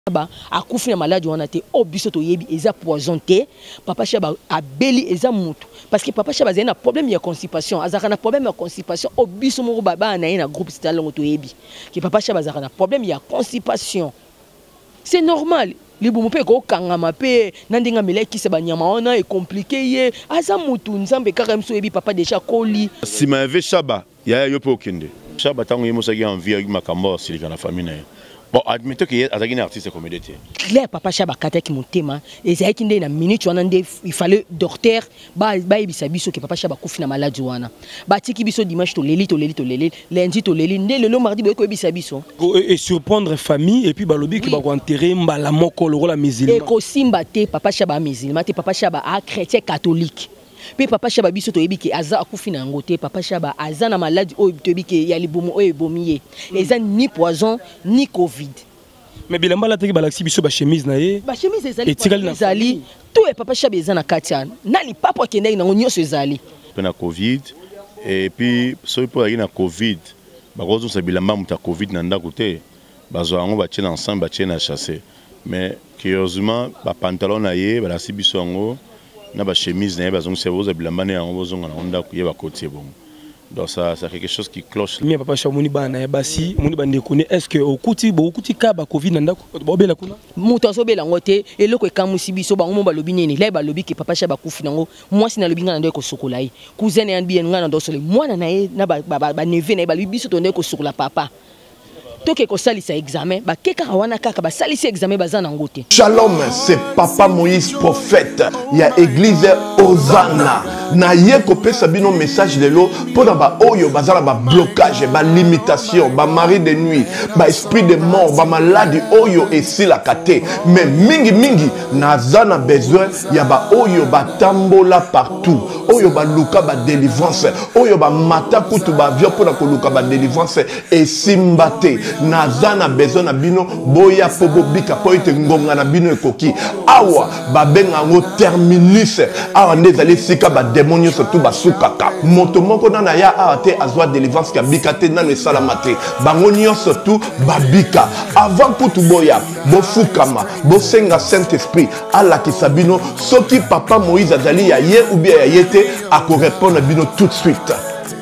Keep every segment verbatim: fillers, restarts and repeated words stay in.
ba akufi na maladie wana te o biso to yebi eza poison te papa Chaba abeli eza mutu parce que papa Chaba zena problème ya constipation azaka na problème ya constipation o biso mo baba na na groupe c'est longo to yebi que papa Chaba azaka na problème ya constipation c'est normal libu mpe ko kangama pe nandinga meleki se banyama wana est compliqué ye aza mutu nzambe kaka mso yebi papa déjà koli si ma ve Chaba ya yo po kende Chaba tango yemo saki envie avec makambo silika na famille na. Bon, admettons qu'il y a un artiste comédien. Claire papa Chaba kata ki motema et ça qui na minute wana nde il fallait docteur ba ba ibisa biso que papa Chaba kufi na maladie wana ba tiki biso dimanche to leli to leli to leli lundi to leli nde le mardi ba ko ibisa biso et surprendre famille et puis balobi ki ba ko enterrer mbala moko le rôle musulman et ko simba te papa Chaba musulman te papa Chaba a chrétien catholique. Puis papa Chaba biso to yebiki aza akufi na ngote papa Chaba aza na maladie o to yebiki ya libomo o ebomiye eza ni poison ni covid mais bilamba la teki balaxi biso ba chemise na ye ba chemise ezali ezali tout et papa Chaba eza na katia na li papa kende na nyonso ezali na covid et puis so pour na covid ba kozo sa bilamba muta covid na ndako te bazo ngo ba tient ensemble ba tient na chasser mais curieusement ba pantalon na ye ba si biso ngo na ba chemise na bazong serveuse bilamba na yango bozonga na onda ku yeba côté bon donc ça ça quelque chose qui cloche mais papa Chamoni bana basi moni bande connaît est-ce que okuti bo okuti ka ba covid na ndako bobela kuna muto asobela ngote eloko ekamusi biso bango mo balobi nini la balobi ke papa Chaba kufi nango mwasi na lobi ngana ndo ko sokola yi cousin ya bien ngana ndo sole mwana na ye na ba ba neve na balobi biso to ndo ko sokola papa toke ko salisa examen ba keka wana kaka ba salisa examen bazana ngote. Shalom, c'est papa Moïse prophète. Il y a église Hosanna. Na ye ko pesa bino message de l'eau pour ba oyo bazala ba blocage, ba limitation, ba mari de nuit, ba esprit de mort, ba maladie oyo et si la kate. Mais mingi mingi nazana besoin ya ba oyo ba tambola partout. Oyo ba luka ba délivrance, oyo ba mata kutu ba vio pour ko luka ba délivrance et simbate. Nazana besoin na bino boya pobo bika po ite ngonga na bino ekoki awa ba benga ngo terminus awa ndezali sika ba démonio surtout ba sukaka moto moko na ya awa te azwa délivrance ka bika te na le salamate bango nyonso surtout ba bika avant kutu boya bo fukama bo senga Saint Esprit ala ki sabino soki papa Moïse azali ya ye ou bien ya yete ako répondre bino tout de suite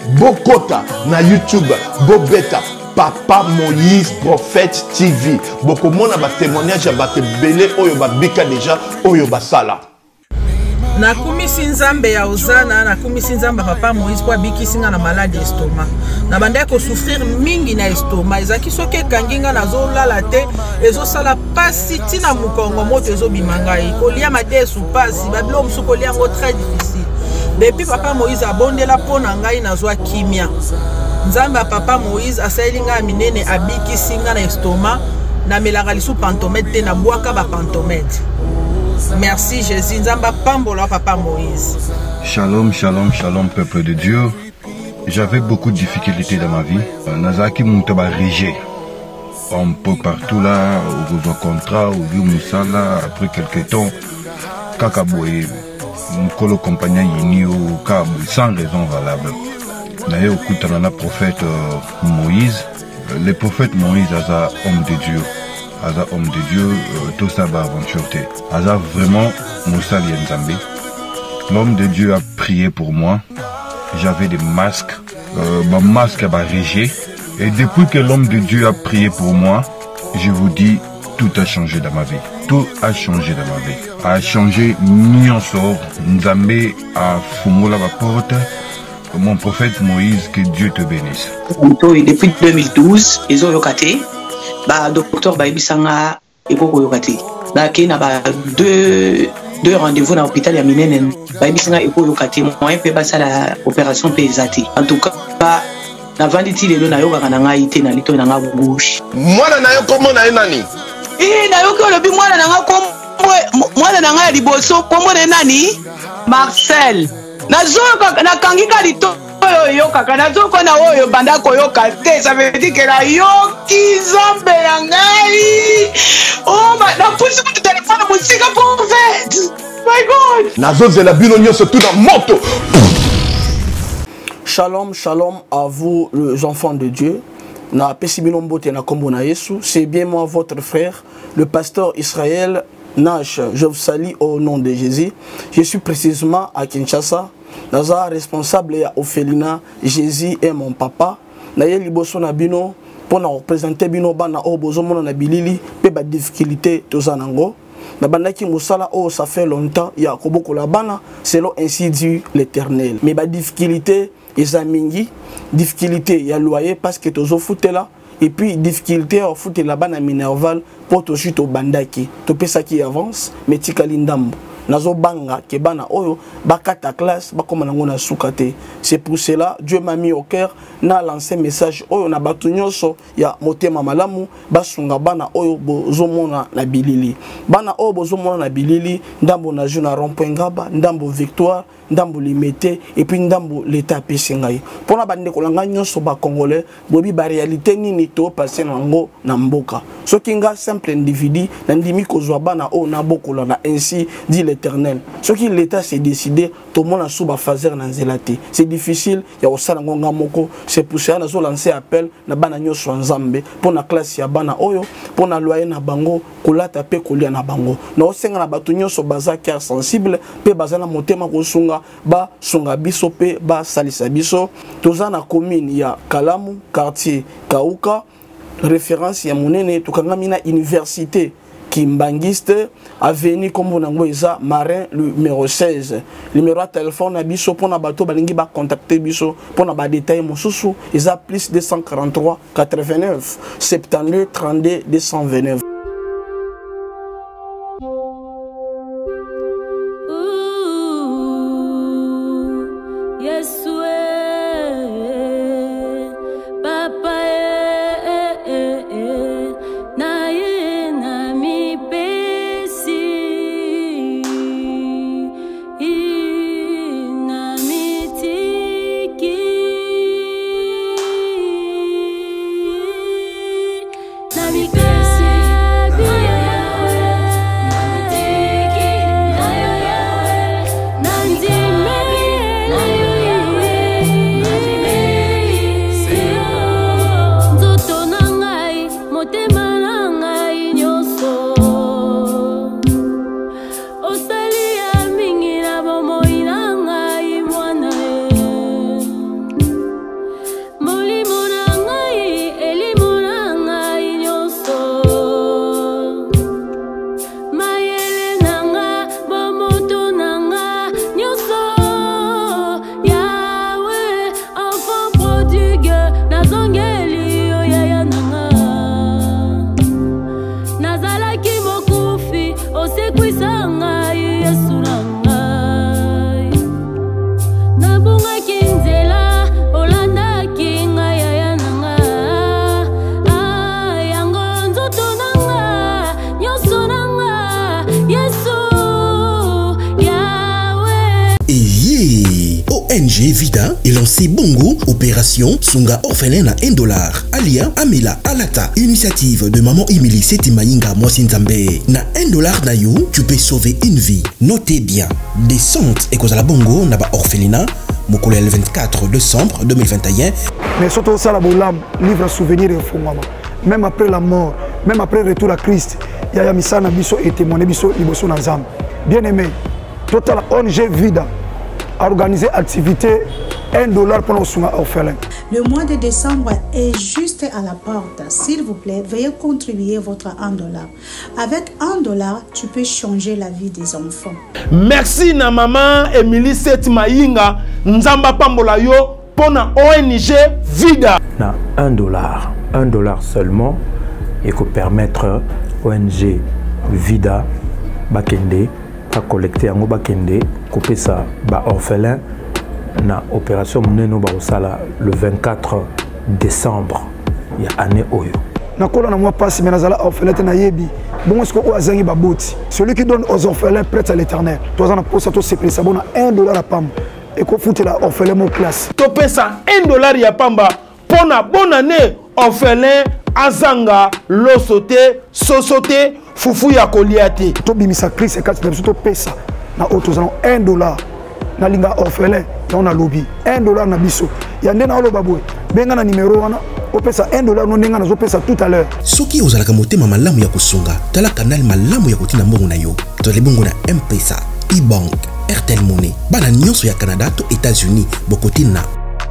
bokota na YouTube bobeta Papa Moïse prophète T V. Beaucoup monde a ba témoignage à ba belé oyo ba bika déjà oyo ba sala. Na kumisi nzambe ya Hosanna na kumisi nzamba papa Moïse kwa biki singa na maladie estomac. Na banda ko souffrir mingi na estomac. Ezaki soke kanginga na zo lala te ezo sala pasi tina mukongo moto ezo bimangai. Kolia mate sou pasi babilo musuko lia ngo très difficile. Depuis papa Moïse abondela pona ngai na zo kimia. Nzamba papa Moïse asayilinga minene abiki singa na estomac na melaka lisu pantomètre te na boaka ba pantomètre. Merci Jésus, nzamba pambola papa Moïse. Shalom, shalom, shalom peuple de Dieu. J'avais beaucoup de difficultés dans ma vie. Nazaki muntaba rigé. Un peu partout là, au besoin contrat, au vieux Moussala, après quelques temps, Kakaboué, Mkolo compagnon Yinio, Kabou, sans raison valable. D'ailleurs, écoute, on a un prophète euh, Moïse. Le prophète Moïse, est un homme de Dieu. Est un homme de Dieu, euh, tout ça va aventure. Est vraiment Moussa Lienzambi. L'homme de Dieu a prié pour moi. J'avais des masques. Euh, mon masque a régé. Et depuis que l'homme de Dieu a prié pour moi, je vous dis, tout a changé dans ma vie. Tout a changé dans ma vie. A changé, Nyon sort. Nzambe a fumé la porte. Mon prophète Moïse, que Dieu te bénisse. Depuis deux mille douze, ils ont yokaté. Bah, docteur Baibisanga et Koko yokaté. Bah, qui n'a pas deux, deux rendez-vous dans l'hôpital à Minen. Baibisanga et Koko yokaté. Moi, je peux passer à l'opération Pesati. En tout cas, bah, la venditi de l'eau n'a yoga n'a été dans l'ito n'a gauche. Moi, n'a yo comment n'a nani? Eh, n'a yo que le bi moi n'a comme moi n'a liboso comme nani? Marcel. Nazoka na kangika lito yo kaka nazoka na oyo banda koyoka te ça veut dire que la yoki zombe na ngai oh ma na pusi ku téléphone musika prophète my god nazoze la bino nyonso tout dans moto. Shalom shalom à vous les enfants de Dieu. na pesibino mbote na kombo na Yesu. C'est bien moi votre frère, le pasteur Israël Nash. Je vous salue au nom de Jésus. Je suis précisément à Kinshasa. Naza responsable ya Ophelina. Jésus est mon papa. Na ye liboso na bino pour représenter bino bana o bozo mona na bilili pe ba difficulté tozanango. Na bandaki musala oh ça fait longtemps ya koboko la bana selon ainsi dit l'Éternel. Mais ba difficulté ezamingi, difficulté ya loyer parce que tozo foutela et puis difficulté au foot la bana minerval pour to chute au bandaki. To pesa qui avance mais tikali ndambo. Nazo banga ke bana oyo bakata classe bakoma nango na sukate. C'est pour cela Dieu m'a mis au cœur na lancé message oyo na batu nyonso ya motema malamu basunga bana oyo bozomona na bilili. Bana oyo bozomona na bilili ndambo na juna rond-point ngaba, ndambo victoire, ndambo limité et puis ndambo l'état pesingai. Pona bande kolanga nyonso ba congolais bobi ba réalité nini to passer nango na mboka. Soki nga simple individu na ndimi kozwa bana oyo na bokola na ainsi dit l'Éternel. Ce qui l'État s'est décidé, tout le monde a souba fazer dans zelate. C'est difficile, il y a aussi un moko. C'est pour ça que nous lancé appel na bana nyoso nzambe pour na classe ya bana oyo, pour na loyer na bango, kolata pe kolia na bango. Na osenga na batu nyoso baza cœur sensible, pe baza na motema kosunga ba sunga biso pe ba salisa biso. Toza na commune ya Kalamu, quartier Kauka, référence ya monene tukanga mina université Kimbangiste, avenue Kombonango Eza, Marin, numéro seize. Numéro de téléphone à Bisso, pour na bateau, balingi ba contacter Bisso, pour na ba détail Mosusu, Eza plus deux cent quarante-trois quatre-vingt-neuf, soixante-douze trente-deux deux cent vingt-neuf. O N G Vida et lancé Bongo, opération Sunga Orphelin à un dollar. Alia Amila Alata, initiative de Maman Emily Setimainga Mwasinzambe. Na un dollar na you, tu peux sauver une vie. Notez bien, descente et cause à la Bongo na ba orphelinat, Mokole le vingt-quatre décembre deux mille vingt et un. Mais surtout ça la bolam, livre souvenir et fond maman. Même après la mort, même après le retour à Christ, Yaya Misana Biso et témoigné Biso Liboso Nazam. Bien aimé, total O N G Vida a organisé activité un dollar pour nos soins orphelins. Le mois de décembre est juste à la porte. S'il vous plaît, veuillez contribuer votre un dollar. Avec un dollar, tu peux changer la vie des enfants. Merci na maman Emily Setimainga Nzamba Pambola yo pour na O N G Vida. Na un dollar, un dollar seulement, et que permettre O N G Vida Bakende à collecter en Bakende, couper ça ba orphelin na opération Mneno Barosala le vingt-quatre décembre il y a année oyo. Na kola na moi passe mais nazala orphelin na yebi. Bon est-ce que o azangi baboti. Celui qui donne aux orphelins prête à l'Éternel. Toi on a pour ça tout c'est pris ça bon un dollar à pam et qu'on fout la orphelin mon classe. To pesa un dollar ya pamba pour na bonne année orphelin azanga losote sosote fufu ya koliate. To bimisa Christ et quatre to pesa na autos un dollar. Na linga orphelin on a lobby un dollar na biso. Ya ndena olo babwe benga na numéro wana opesa un dollar no ndenga nazopesa tout à l'heure. Soki ozalaka motema malamu ya kosunga tala canal malamu ya kotina mbongo na yo tozali bongo na M-Pesa, E-Bank, Airtel Money bana nyonso ya Canada to États-Unis bokotina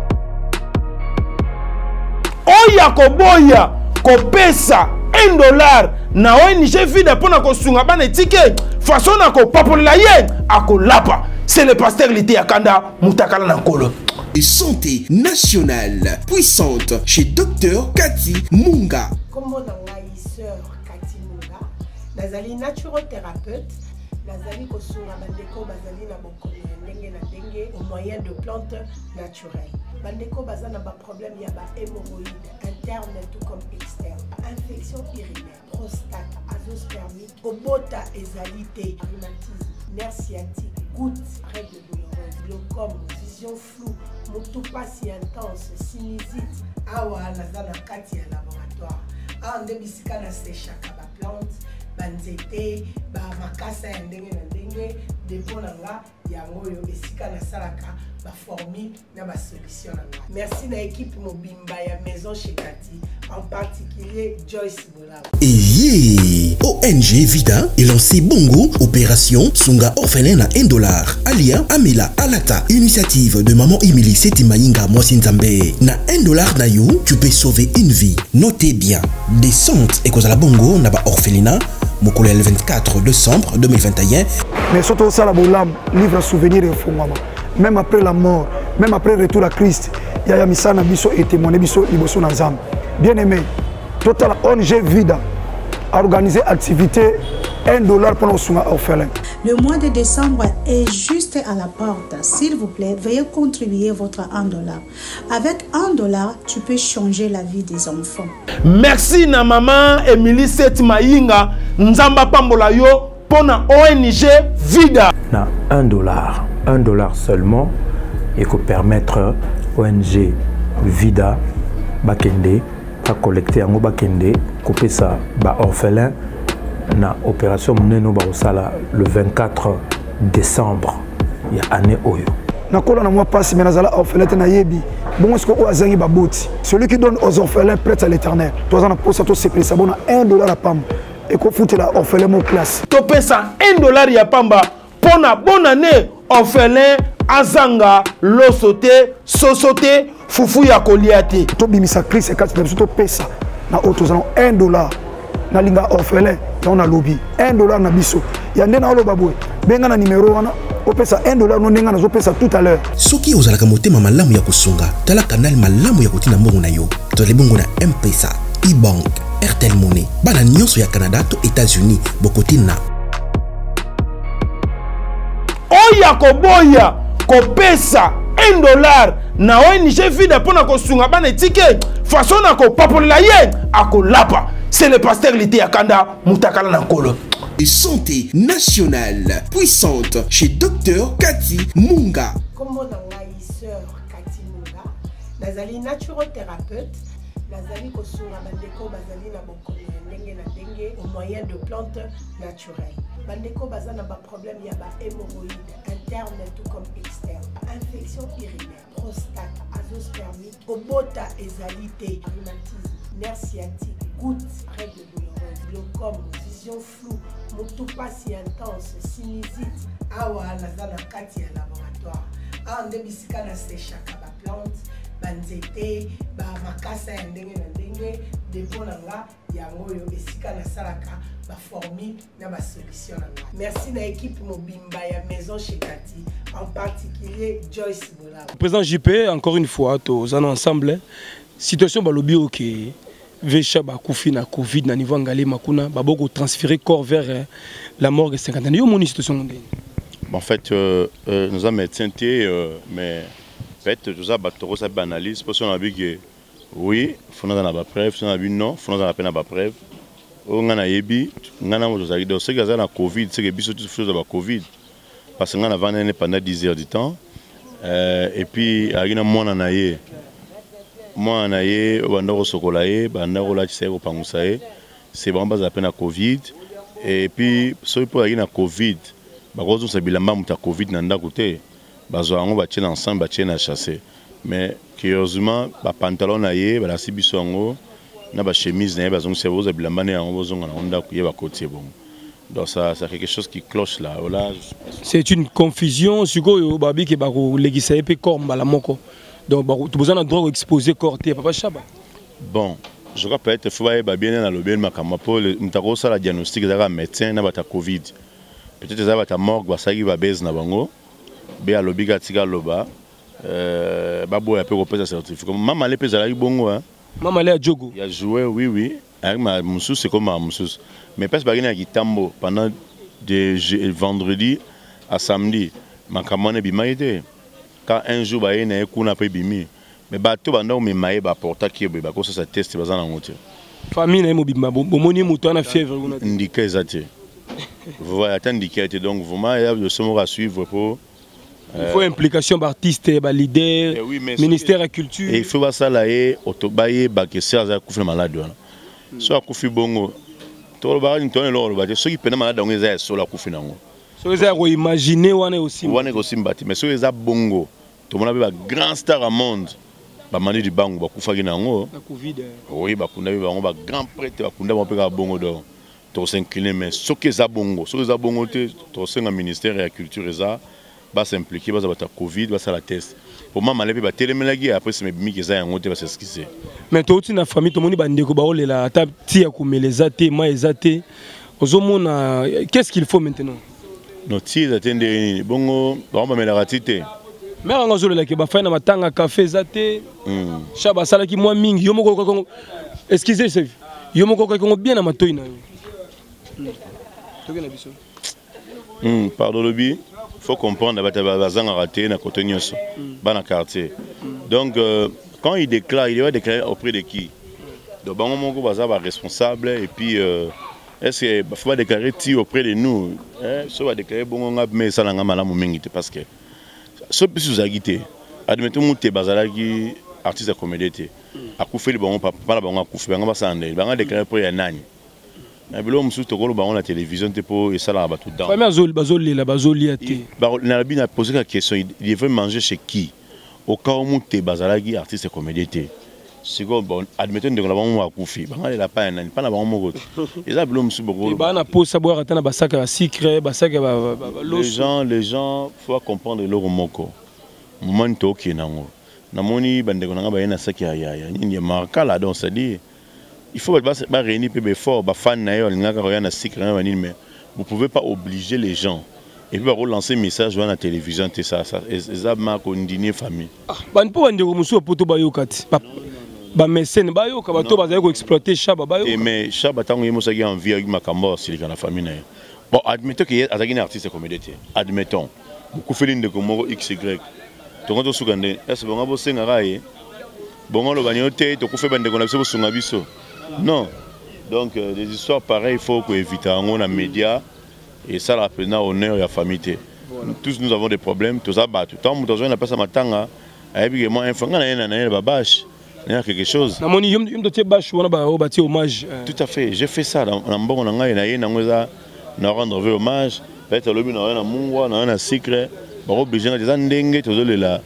oya koboya kopesa un dollar na O N G Vida pona kosunga bana etike façon na ko papolela ye akolapa. C'est le pasteur Lité Akanda Moutakala Nankolo. Et santé nationale puissante chez docteur Cathy Munga. Comme on a sœur Cathy Munga, nazali naturothérapeute, nazali kosunga bandeko bazali na bokoni ndenge na ndenge au moyen de plantes naturelles. Bandeko bazana ba problème ya ba hémorroïdes interne tout comme externe, infection urinaire, prostate, azoospermie, obota ezalité, rhumatisme, nerf sciatique, gouttes, règles douloureuses, glaucome, vision floue, motupa si intense, sinusite, awa nazana kati ya laboratoire. Ah nde bisika na séchaka ba plante, banzete, ba makasa ya ndenge na ndenge, depo na nga yango yo esika na salaka ba formule na ba solution na nga. Merci na équipe mobimba ya maison chez Cathy, en particulier Joyce Bola. Et yeah, O N G Vida est lancé Bongo, opération Sunga orphelin à un dollar. Alia, Amela, Alata, initiative de maman Emily Setimayinga Mwasinzambe. Na un dollar na you, tu peux sauver une vie. Notez bien, descente et cause à la Bongo na ba orphelinat, Mokole le vingt-quatre décembre deux mille vingt et un. Mais surtout ça, la Bolam, livre souvenir et fondement. Même après la mort, même après le retour à Christ, il y a Misana Bisso et témoigné Bisso Liboso Nazam. Bien aimé, Total O N G Vida a organisé activité un dollar pour nos soins orphelins. Le mois de décembre est juste à la porte. S'il vous plaît, veuillez contribuer votre un dollar. Avec un dollar, tu peux changer la vie des enfants. Merci na maman Emily Setimayinga Nzamba Pambola yo pour na O N G Vida. Na un dollar, un dollar seulement, et que permettre O N G Vida Bakende à collecter en Bakende, couper ça ba orphelin na opération Mneno Baosala le vingt-quatre décembre il y a année oyo. Na kola na moi passe mais nazala orphelin na yebi. Bon est-ce que o azangi baboti. Celui qui donne aux orphelins prête à l'Éternel. Toi on a posé tout c'est ça bon un dollar à pam. Et qu'on fout la orphelin mon classe. To pesa un dollar ya pamba pour na bonne année orphelin azanga losote sosote fufu ya koliate. To bimisa Christ et quatre personnes to pesa na autos un dollar. Na linga orphelin on a lobby un dollar na biso ya ndena olo babwe benga na numéro wana opesa un dollar no ndenga nazopesa tout à l'heure. Soki ozalaka motema malamu ya kosunga tala canal malamu ya kotina mbongo na yo tozali bongo na M-Pesa, E-Bank, Airtel Money bana nyonso ya Canada to États-Unis bokotina oya koboya kopesa un dollar na O N G Vida pona kosunga bana etike façon na ko papolela ye akolapa. C'est le pasteur Lité Akanda Moutakala Nankolo. Et santé nationale puissante chez docteur Cathy Munga. Comme on a sœur Cathy Munga, nazali naturothérapeute, nazali kosunga bandeko bazali na bokoni ndenge na ndenge au moyen de plantes naturelles. Bandeko bazana ba problème ya ba hémorroïdes interne tout comme externe, infection urinaire, prostate, azoospermie, obota ezalité, rhumatisme, nerf sciatique, gouttes, règles douloureuses, glaucome, vision floue, motupa si intense, sinusite, awa nazana kati ya laboratoire. Ah nde bisika na séchaka ba plante, banzete, ba makasa ya ndenge na ndenge, depo na nga yango yo esika na salaka ba formule na ba solution na nga. Merci na équipe mobimba ya maison chez Cathy, en particulier Joyce Bola. Président J P, encore une fois, tous ensemble, situation balobi ok. Vecha bakufi na Covid na niveau ngale makuna baboko transférer corps vers euh, la morgue cinquantaine. Yo mon situation en fait euh, euh, nous avons médecin euh, mais en fait nous avons battu ça analyse parce qu'on a vu que oui faut nous avoir preuve on a vu non faut nous avoir peine avoir preuve on a yebi on a nous a dit donc c'est que ça na Covid c'est que biso tout chose de Covid parce qu'on a vendu pendant dix heures du temps euh, et puis il y a mon anaye moi naye bandako sokolaye bandako la tse ko pangusaye c'est vraiment pas à peine à Covid et puis so pour aller na Covid ba kozo sa bilamba muta Covid na ndako te bazo ngo ba tchena ensemble ba tchena chasser mais curieusement ba pantalon na ye ba la sibiso ngo na ba chemise na ye ba zongo se boza bilamba ne yango bozonga na onda ku ye ba côté bon. Donc ça c'est quelque chose qui cloche là. Voilà. C'est une confusion sikoyo babi ke ba ko legisa epé corps mbala moko. Donc ba tu besoin droit exposer corps te papa Chaba. Bon, je crois peut-être faut ba bien na lobel makama pour mtako ça la diagnostic za médecin na bata Covid. Peut-être za bata morgue ba sagi ba base na bango. Be a lobiga tika loba. Euh babo ya pe ko pesa certificat. Maman le pesa la bongo hein. Maman le a jogo. Il a joué oui oui. Avec ma moussous c'est comme ma moussous. Mais parce que je Gitambo pendant de vendredi à samedi, ma commande bimaïté. Quand un jour bah il y a un peu bimi, mais bah tout bah non mais maï bah porta qui bah quoi ça ça teste bah ça en route. Famille n'est mobile bah bon moni mouton a fièvre. Indiqué ça tu. Vous voyez attendre indiqué donc vraiment il y a de ce mot à suivre pour. Il faut implication d'artistes, bah leader, ministère de la culture. Et il faut voir ça là et autobaï bah que c'est ça couvre malade. Soit couvre bongo. Tout le monde est là, mais ceux qui peuvent malade on est sur la couffe nango. Ceux qui ont imaginé on est aussi. On est aussi bâti, mais ceux qui ont bongo, tout le monde a un grand star au monde. Bah mani du bango, bah couffe nango. La Covid. Oui, bah kunda bi bango, bah grand prêtre, bah kunda bah pega bongo do. Tout s'incliner, mais ceux qui ont bongo, ceux qui ont bongo, tout c'est un ministère de la culture et ça, bah s'impliquer, bah ça va être Covid, bah ça la test. Pour moi, malé bah télémélagie après c'est mes bimi qui ça en route, bah c'est ce qui c'est. Mais toi aussi na famille tout le monde bandeko ba olela ta tia kumeleza te ma ezate ozomona qu'est-ce qu'il faut maintenant? No tia zatende bongo ba on mela ratite. Mais on azolela ke ba fa na matanga café zate. Hmm. Chaba sala ki moi mingi yo moko ko excusez c'est yo moko ko bien na matoyi na yo. Toke na biso. Hmm, pardon le bi. Faut comprendre que bazanga raté na côté nyonso bana quartier. Donc euh, quand il déclare, il va déclarer auprès de qui? Donc bango moko baza ba responsable et puis euh, est-ce que faut déclarer ti auprès de nous? Hein, so va déclarer bongo nga mais ça nga malamu mingi te parce que so bisu zagité. Admettons muté bazala ki artiste comédie akufeli bango papa la bango akufi bango basande bango déclarer pour ya nani. Mais bilo musu tokolo bango la télévision te pour et ça là ba tout dans. Mais azol bazoli la bazoli ate. Ba na bi na poser la question, il veut manger chez qui? Au cas où muté bazalaki artiste comédie. Si bon admettons de la bango akufi bango la pa nani pa na bango moko. Et ça bilo musu boko. Ba na pose sa boire atana basaka sucre basaka ba les gens les gens faut comprendre leur moko. Moment to ki nango. Na moni bandeko nanga ba yena saki ya ya nini marka là donc ça dit il faut pas réunir peu fort ba fan na yo ngaka ko yana sucre na nini mais vous pouvez pas obliger les gens. Et puis va relancer message dans la télévision c'est ça ça ça marque une dîner famille. Ah ban po bandeko musu poto ba yokati. Ba mécène ba yoka ba to ba za ko exploiter Chaba ba yoka. Et mais Chaba tango yemo saki en vie avec makambo sur la famille na. Bon admettons que azaki un artiste comédien. Admettons. Beaucoup feline de comme X Y. Tongo sukande est-ce bon abo senga raye. Bon lo banyote to ku fe bande ko na biso sunga biso. Non. Donc euh, des histoires pareilles il faut qu'on évite en a médias et ça la plein honneur et la famille. Voilà. Tous nous avons des problèmes, tout ça bah tout le temps nous avons pas ça matanga et puis moi info na na na babache. Il y a quelque chose. Na moni yom yom doté bash wana ba bati hommage. Tout à fait, j'ai fait ça dans dans bon na ngai na ye na ngoza na rendre hommage. Peut-être le bino na mungwa na na secret. Ba obligé na des ndenge to zolela.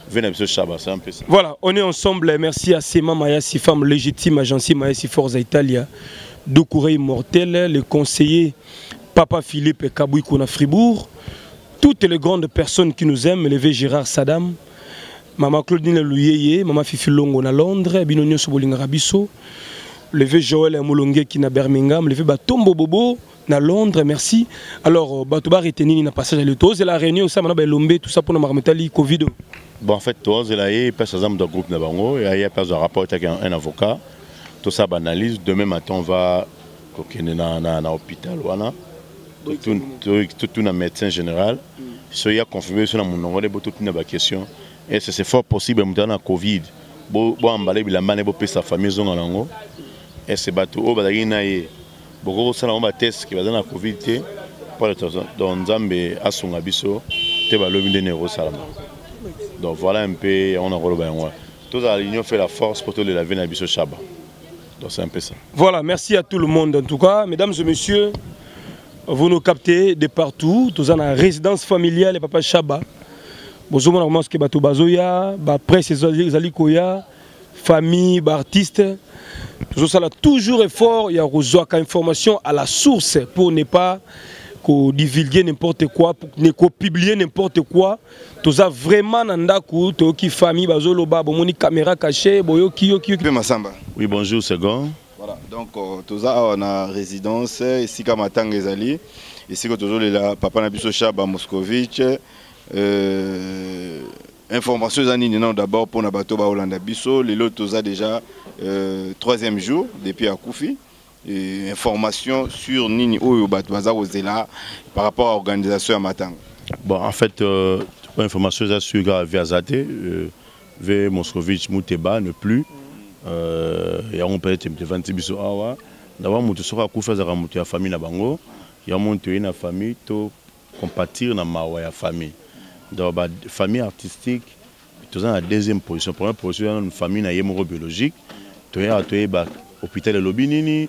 Voilà, on est ensemble. Merci à Sema Mayasi, femme légitime, agence Mayasi Forza Italia, Doucouré Immortel, le conseiller Papa Philippe Kabouiko na Fribourg, toutes les grandes personnes qui nous aiment, le V. Gérard Sadam, Maman Claudine Louyeye, Maman Fifi Longo na Londres, Binonio Sobolinga Rabiso, le V. Joël Moulongue qui na Birmingham, le V. Batombo Bobo na Londres, merci. Alors, Batoba Retenini na passage à l'auto, c'est la réunion, ça, Maman Belombe, tout ça pour nos marmetali Covid. Bon, en fait, toi, il y a pas de groupe de Bango, il y a pas de rapport avec un, un avocat. Tout ça, analyse. Demain matin, on va à l'hôpital. Tout un médecin général. Si il y a confirmé sur mon nom, il y a toute une question. Et c'est fort possible, il y a Covid. Bon, emballer la main et sa famille. Et c'est bateau. Oh, bah, il y a beaucoup de tests qui va dans la Covid. Pour le temps, dans Zambé, à son abisso, tu vas le de Nero Salama. Donc voilà un peu, on a relevé. Toute la réunion fait la force pour te le laver dans le Chaba. Donc c'est un peu ça. Voilà, merci à tout le monde en tout cas. Mesdames et messieurs, vous nous captez de partout. Tous en résidence familiale et Papa Chaba. bozomona comment ce que bato bazoya ba presse ezali koya famille ba artiste tout ça là toujours effort il y a rezoaka information à la source pour ne pas ko divulguer n'importe quoi pour ne ko publier n'importe quoi tout ça vraiment nandaku to ki famille bazoloba bomoni caméra cachée boyo ki yo ki Masamba. Oui, bonjour Segon. Voilà, donc tout ça on a résidence ici comme Matanga ezali ici que toujours là papa na biso Chaba Moscovitch. Euh, information non d'abord pour Nabato Hollanda Bisso, les lots a déjà euh, troisième jour depuis à Koufi. Et information sur Nini Oyo Batwaza Ozela par rapport à l'organisation à Matang. Bon, en fait, euh, information sur via Zate, euh, vers Moscovitch Mouteba ne plus. Il y a un peu de vingt Bisso Awa. D'abord, Moutou Sora Koufa Zaramouti à famille Nabango. Il y a un peu de famille to compatir na mawa ya famille. Dans la famille artistique, tu es dans la deuxième position. La première position, dans une famille biologique. Tu es à l'hôpital de Lobinini,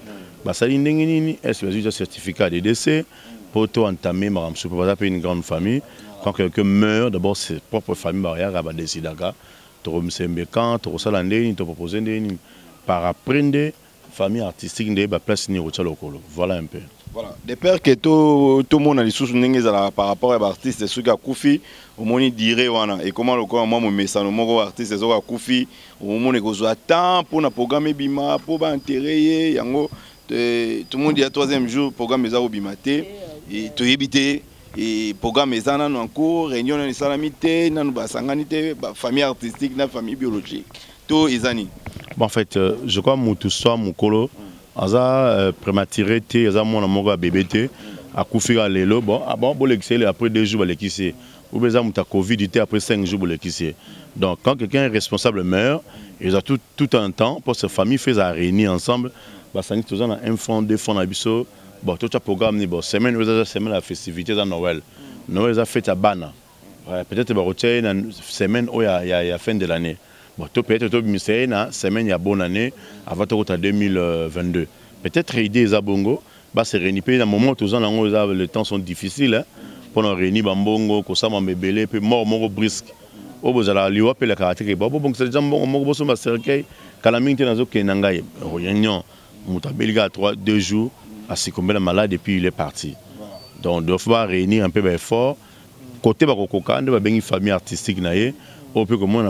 un certificat de décès pour entamer une grande famille. Quand quelqu'un meurt, d'abord, c'est propre famille barrière à décider. Tu as tu as proposé par apprendre famille artistique de la place ni voilà un peu. Voilà, des pères que tout le monde a les sous par rapport à l'artiste ceux qui a Koufi au monde dirait wana et comment le corps moi mon message mon artiste ceux qui a Koufi au monde que soit temps pour na programme bima pour ba enterrer yango tout le monde dit à troisième jour programme za obimate et to éviter et programme ezana en cours réunion na salamité na ba sanganité famille artistique na famille biologique tout ezani. Bon, en fait euh, je crois mutu soit mukolo aza prématuré té aza mona moko bébé té akufika lelo bon ah bon bolexé après deux jours bolekisi ou besoin muta covid était après cinq jours bolekisi. Donc quand quelqu'un est responsable meurt ils ont tout tout un temps pour sa famille fait à réunir ensemble bah ça nous tous on a un fond deux fonds abisso bon tout ça programme ni bon semaine ou semaine la festivité de Noël Noël a fait à Bana peut-être bah retirer une semaine où il y a il y a fin de l'année. Bon, peut-être que ministère na semaine il y a bonne année avant deux mille vingt-deux. Peut-être aider les abongo, bah c'est réunir dans moment tous en les temps sont difficiles hein, pour nous réunir bambongo, que ça m'a mébélé puis mort mort brisque. Au beau la liwa puis la caractère bon bon c'est déjà bon mort bosso ma cercueil calamité dans aucun nangaye réunion mutabelga trois deux jours à se combien de malade et puis il est parti. Donc doit falloir réunir un peu fort côté ba kokoka de ba bengi famille artistique naé. Voilà.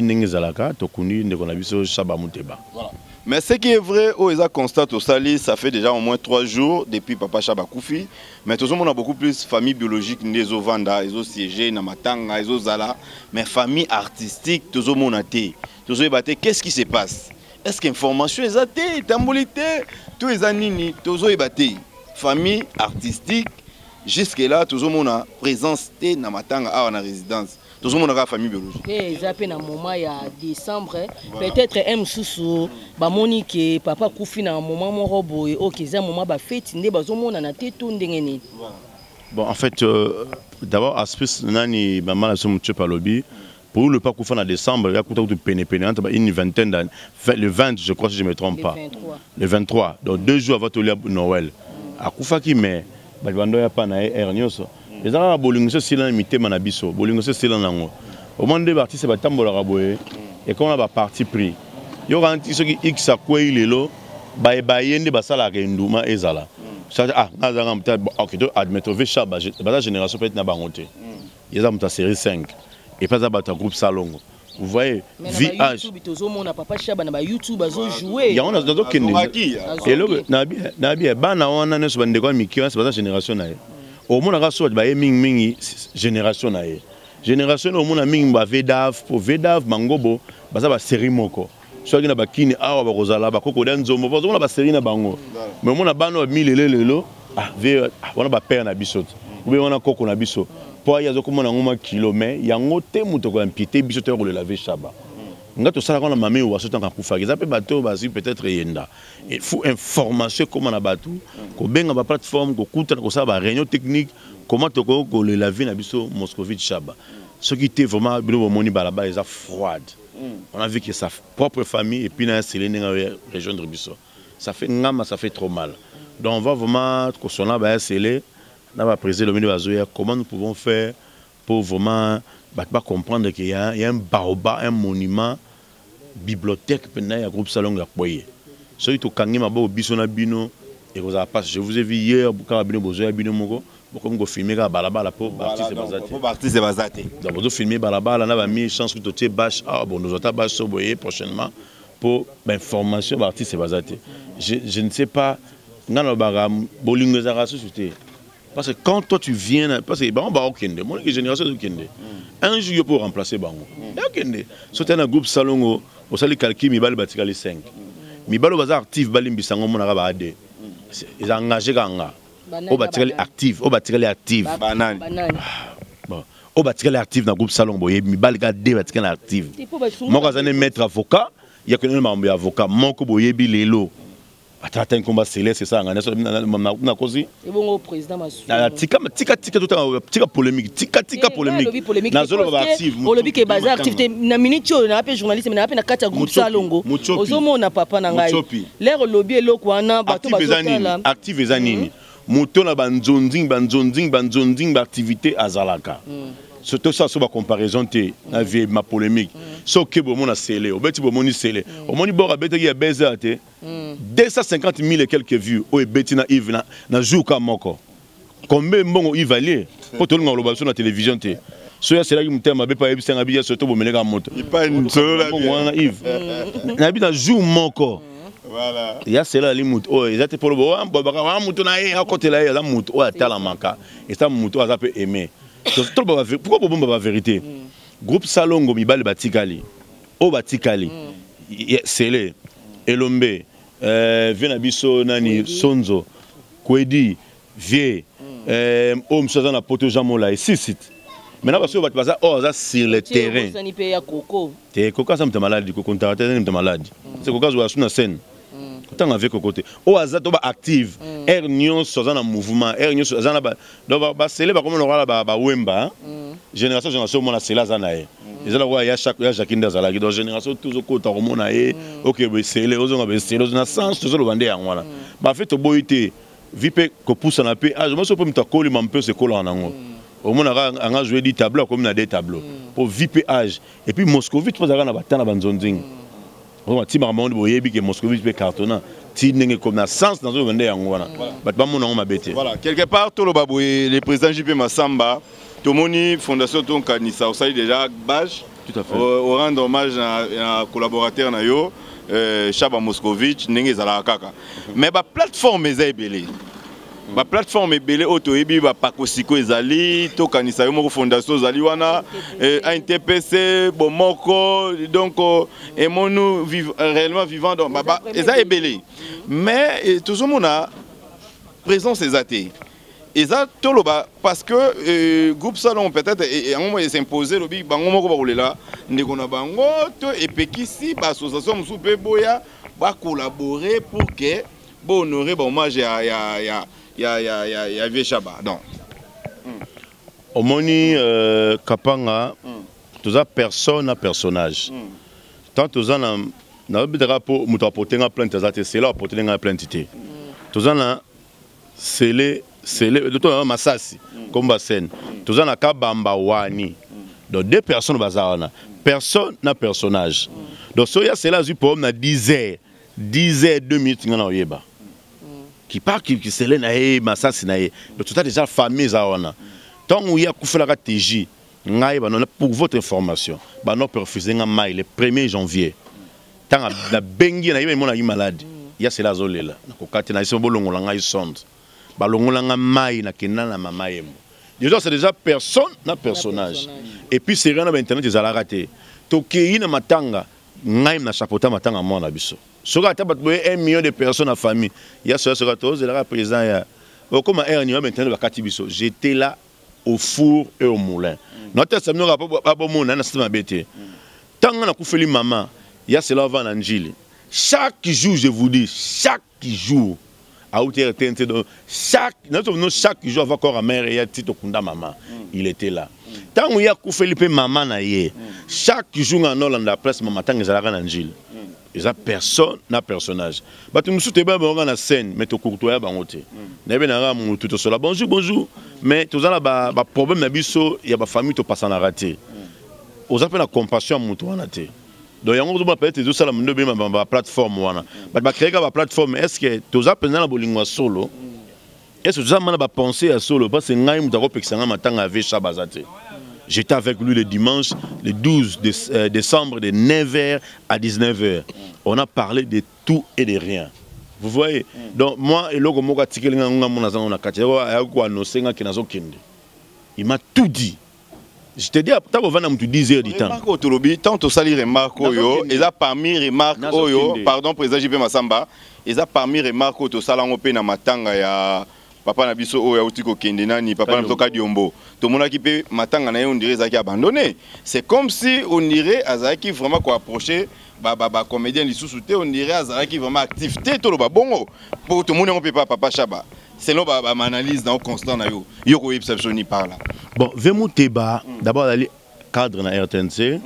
Mais ce qui est vrai, au Eza constate au Sali, ça fait déjà au moins trois jours depuis Papa Chaba Koufi. Mais tout le monde a beaucoup plus de famille biologique, les Ovanda, les siégés, Namatanga, les Zala. Mais famille artistique, tout le monde a été. Tout le monde a été. Qu'est-ce qui se passe? Est-ce qu'information est été? Tambolité, tout les anini, tout le monde a été. Famille artistique, jusque-là, tout le monde a présence de Namatanga à la résidence. Tout le monde a la famille biologique. Et ils appellent un moment il y a décembre. Peut-être M Soussou, Monique, Papa Koufi na un moment mon robot et ok, c'est un moment bah fête, n'est pas au monde en a été tout ndengeni. Bon, en fait, euh, d'abord aspect nani maman la somme tu par lobby pour le pas Koufi en décembre, il y a coûté de peine peine entre une vingtaine d'années, le vingt je crois si je me trompe pas. Le vingt-trois. Donc deux jours avant le Noël. À Koufa qui met, bah bando ya pas na ernioso. Les gens qui ont été limités à Nabiso, ils ont été limités. Au moment des partis, c'est un peu de et quand on a parti pris, il y a un qui X a quoi il est là, il y a un qui est là. Ah, admettons, la génération peut être une il y a une série cinq et pas un groupe salon. Vous voyez, V H. YouTube, joué. Il y a un autre qui est et là, Nabi, Bana, on a une génération. Au monde a soit ba ming ming génération na ye génération au monde a ming ba vedav pour vedav mangobo ba ça ba série moko soit na ba kini awa ba kozala ba koko danzo mo ba ba série na bango mais au monde bano mille lelo ah ve wana ba père na biso ou bien wana koko na biso po ya zo komona ngoma kilomètre yango te muto ko impité biso te ko le laver Chaba nga to sala ko na mame ou aso tanka kufa za pe bato ba peut-être yenda il faut information comment na bato ko benga ba plateforme ko kuta ko sa ba réunion technique comment to ko le laver na biso Moscovitch Chaba ce qui était vraiment bilo moni ba là-bas ils a froide on a vu que sa propre famille et puis na Céline na rejoindre biso ça fait ngama ça fait trop mal donc on va vraiment ko sona ba scellé na ba président le milieu bazoya comment nous pouvons faire pour vraiment bah, comprendre qu'il y, y a un baobab, un monument, bibliothèque, pendant il y a un groupe salon qui a poyé. So, il y a un bison bino et vous avez passé. Je vous ai vu hier, quand vous avez besoin de bino moko, comme vous filmez la balabala pour Baptiste Bazate. Pour Baptiste Bazate. Donc vous filmez balabala, on a mis chance que tu bâche, ah bon, nous avons bâche soboyer prochainement pour l'information Baptiste Bazate. Je je ne sais pas, non non baga bolingo zara société. Parce que quand toi tu viens, parce que bon bah okende, mon génération okende. Un jour pour remplacer bango. Okende. Sauter dans groupe salongo, au sali calcul mi bal batikali cinq. Mibalo baza actif bali mbisango mona ka ba ade. Ils engagé kanga. O batikali actif, o batikali actif. Banane. Bon, o batikali actif dans groupe salon boye mibali ka de batikali actif. Moi quand j'en maître avocat, il y a que un membre avocat, mon ko boye bi lelo. Attends un combat céleste c'est ça ngana so na kozi. Et bon au président masu. Na tika tika tika tout tika polémique, tika tika polémique. Na zolo ba actif. O lobi ke baza activité na minute na appel journaliste na appel na kata groupe salongo. Ozomo na papa na ngai. L'air lobi eloko wana bato bazotala. Active ezanini. Moto na banzonzing banzonzing banzonzing activité azalaka. Surtout ça sur la comparaison té na vie ma polémique. So que bon mon a scellé, au beti bon moni scellé. Au moni bora beti ya beza té. deux cent cinquante mille et quelques vues au beti na Yves na na jour ka moko. Combien bon Yves Valier pour tout le monde sur la télévision té. So ya c'est là qui me terme ba pa Yves senga biya surtout bo melega moto. Il pas une solo la bien. Yves. Na bi na jour moko. Voilà. Il y a cela les motos. Oh, ils étaient pour le bon. Baba moto na e à côté là, il y a la moto. Oh, tala manka. Et ça moto a peu aimé. Pourquoi pour la vérité? Groupe Salongo Mibal Batikali, O Batikali, Sele, Elombe, Venabiso Nani, Sonzo, Kwedi, Vie, Om Sazana Poto Jamola et six sites. Maintenant parce que vous passez oh ça sur le terrain. T'es coca ça me malade du coco t'as t'es malade. C'est coca je suis sur scène. Tant avec au côté. O azato ba active. Er nyon sozana mouvement, er nyon sozana ba donc ba célé ba comme on aura ba ba wemba. Génération génération mon la célé zana e. Les ala wa ya chaque ya jakinda zala ki donc génération toujours ko ta romona e. OK ba célé ozo ba célé na sens toujours bande ya ngwana. Ba fait to boyité vipe ko pousse na pe. Ah je me suis pas me ta coller mon peu ce coller nango. Au moins on a joué des tableaux comme na des tableaux pour vipe âge et puis Moscovite pas na batana banzonding. Vraiment, si Marmande Boyebi que Moscovite peut cartonner, si n'est comme na sens dans un vendeur en voilà. Bah pas mon nom m'a bêté. Voilà, quelque part tout le baboué, le président J P Massamba, Tomoni Fondation Ton Kanisa, au salut déjà Baj. Tout à fait. Au rendre hommage à un collaborateur na yo, Chaba Moscovite, n'engé zala kaka. Mais ba plateforme est belé. La plateforme est belle, auto ebi ba pakosiko ezali, to kanisa yo moko fondation ezali wana, A N T P C, bomoko, donc et mon réellement vivant dans baba, eza est belle. Mais toujours mon a présence ezate. Eza toloba parce que groupe salon peut-être et on va s'imposer lobi bango moko ba rolela, ndeko na bango to epekisi ba association musupe boya ba collaborer pour que bon honorer ba hommage ya ya ya il y a, il y a, il y a, il y a Vieux Chaba. Donc, au moni euh, Kapanga, mm. Tous les personnes à personnage. Mm. Tant tous les ans, na bidera pour muto apporter un plainte, c'est là apporter un plainte. Tous les ans, c'est les, c'est les, de tout un massassi comme basen. Tous les ans, kabamba wani. Donc deux personnes bazarana. Personne n'a personnage. Donc soya c'est là du pour na dix heures, dix heures deux minutes ngana oyeba. Qui part qui qui s'élève nae massasi nae mais tout ça déjà famille ça on a tant où il y a koufela ka T J ngai ba non pour votre information ba non peut refuser un mail le premier janvier tant la bengi na yeba mon na malade il y a cela zolela na ko kati na iso bolongo la ngai sonde ba longola nga mai na kina na mama yemo déjà c'est déjà personne na personnage et puis c'est rien na internet ils ala raté to kei na matanga ngai na chapeauta matanga moi na biso. Si un million de personnes en famille, il y a ce que là présent. Comme j'étais là au four et au moulin. Notre famille n'a pas bon monde, n'a pas bêté. Tant qu'on a fait maman, il y a cela avant l'angile. Chaque jour, je vous dis, chaque jour, à hauteur de chaque chaque jour, avant encore à mère et à Tito Kunda maman, il était là. Tant qu'on y a fait maman, chaque jour en Hollande, la presse, maman, tant que j'ai la angile. Ils ont personne na personnage. Bah tu me soutes pas bon na scène, mais tu courtois ba ngote. Na ben na mu tout cela. Bonjour bonjour. Mais tu as ba ba problème na biso, il y a ba famille to passe na raté. Aux appels la compassion mu to na té. Donc yango ba peut-être tout ça la ndo ba ba plateforme wana. Ba ba créer ba plateforme, est-ce que tu as pensé na bolingwa solo? Est-ce que tu as mana ba penser à solo parce que ngai mu ta ko pexanga matanga avec Chabazate. J'étais avec lui le dimanche, le douze décembre, de neuf heures à dix-neuf heures. On a parlé de tout et de rien. Vous voyez? Donc, moi, il m'a tout dit. Je te dis, tu dix heures du temps. Tant que ça, les remarques, ils ont parmi les remarques, pardon, président J P Massamba, ils ont parmi les remarques, tout ça, on matanga. Papa na biso oya utiko kendenani papa na toka diombo to mona ki pe matanga na on dirait zaki abandonné. C'est comme si on dirait azaki vraiment ko approcher ba ba ba comédien li sous-souté on dirait azaki vraiment activité to lo ba bongo pour tout monde on peut pas papa Chaba selon ba ba analyse dans constant na yo yo ko exceptionnel par là. Bon vemu teba d'abord aller cadre na R T N C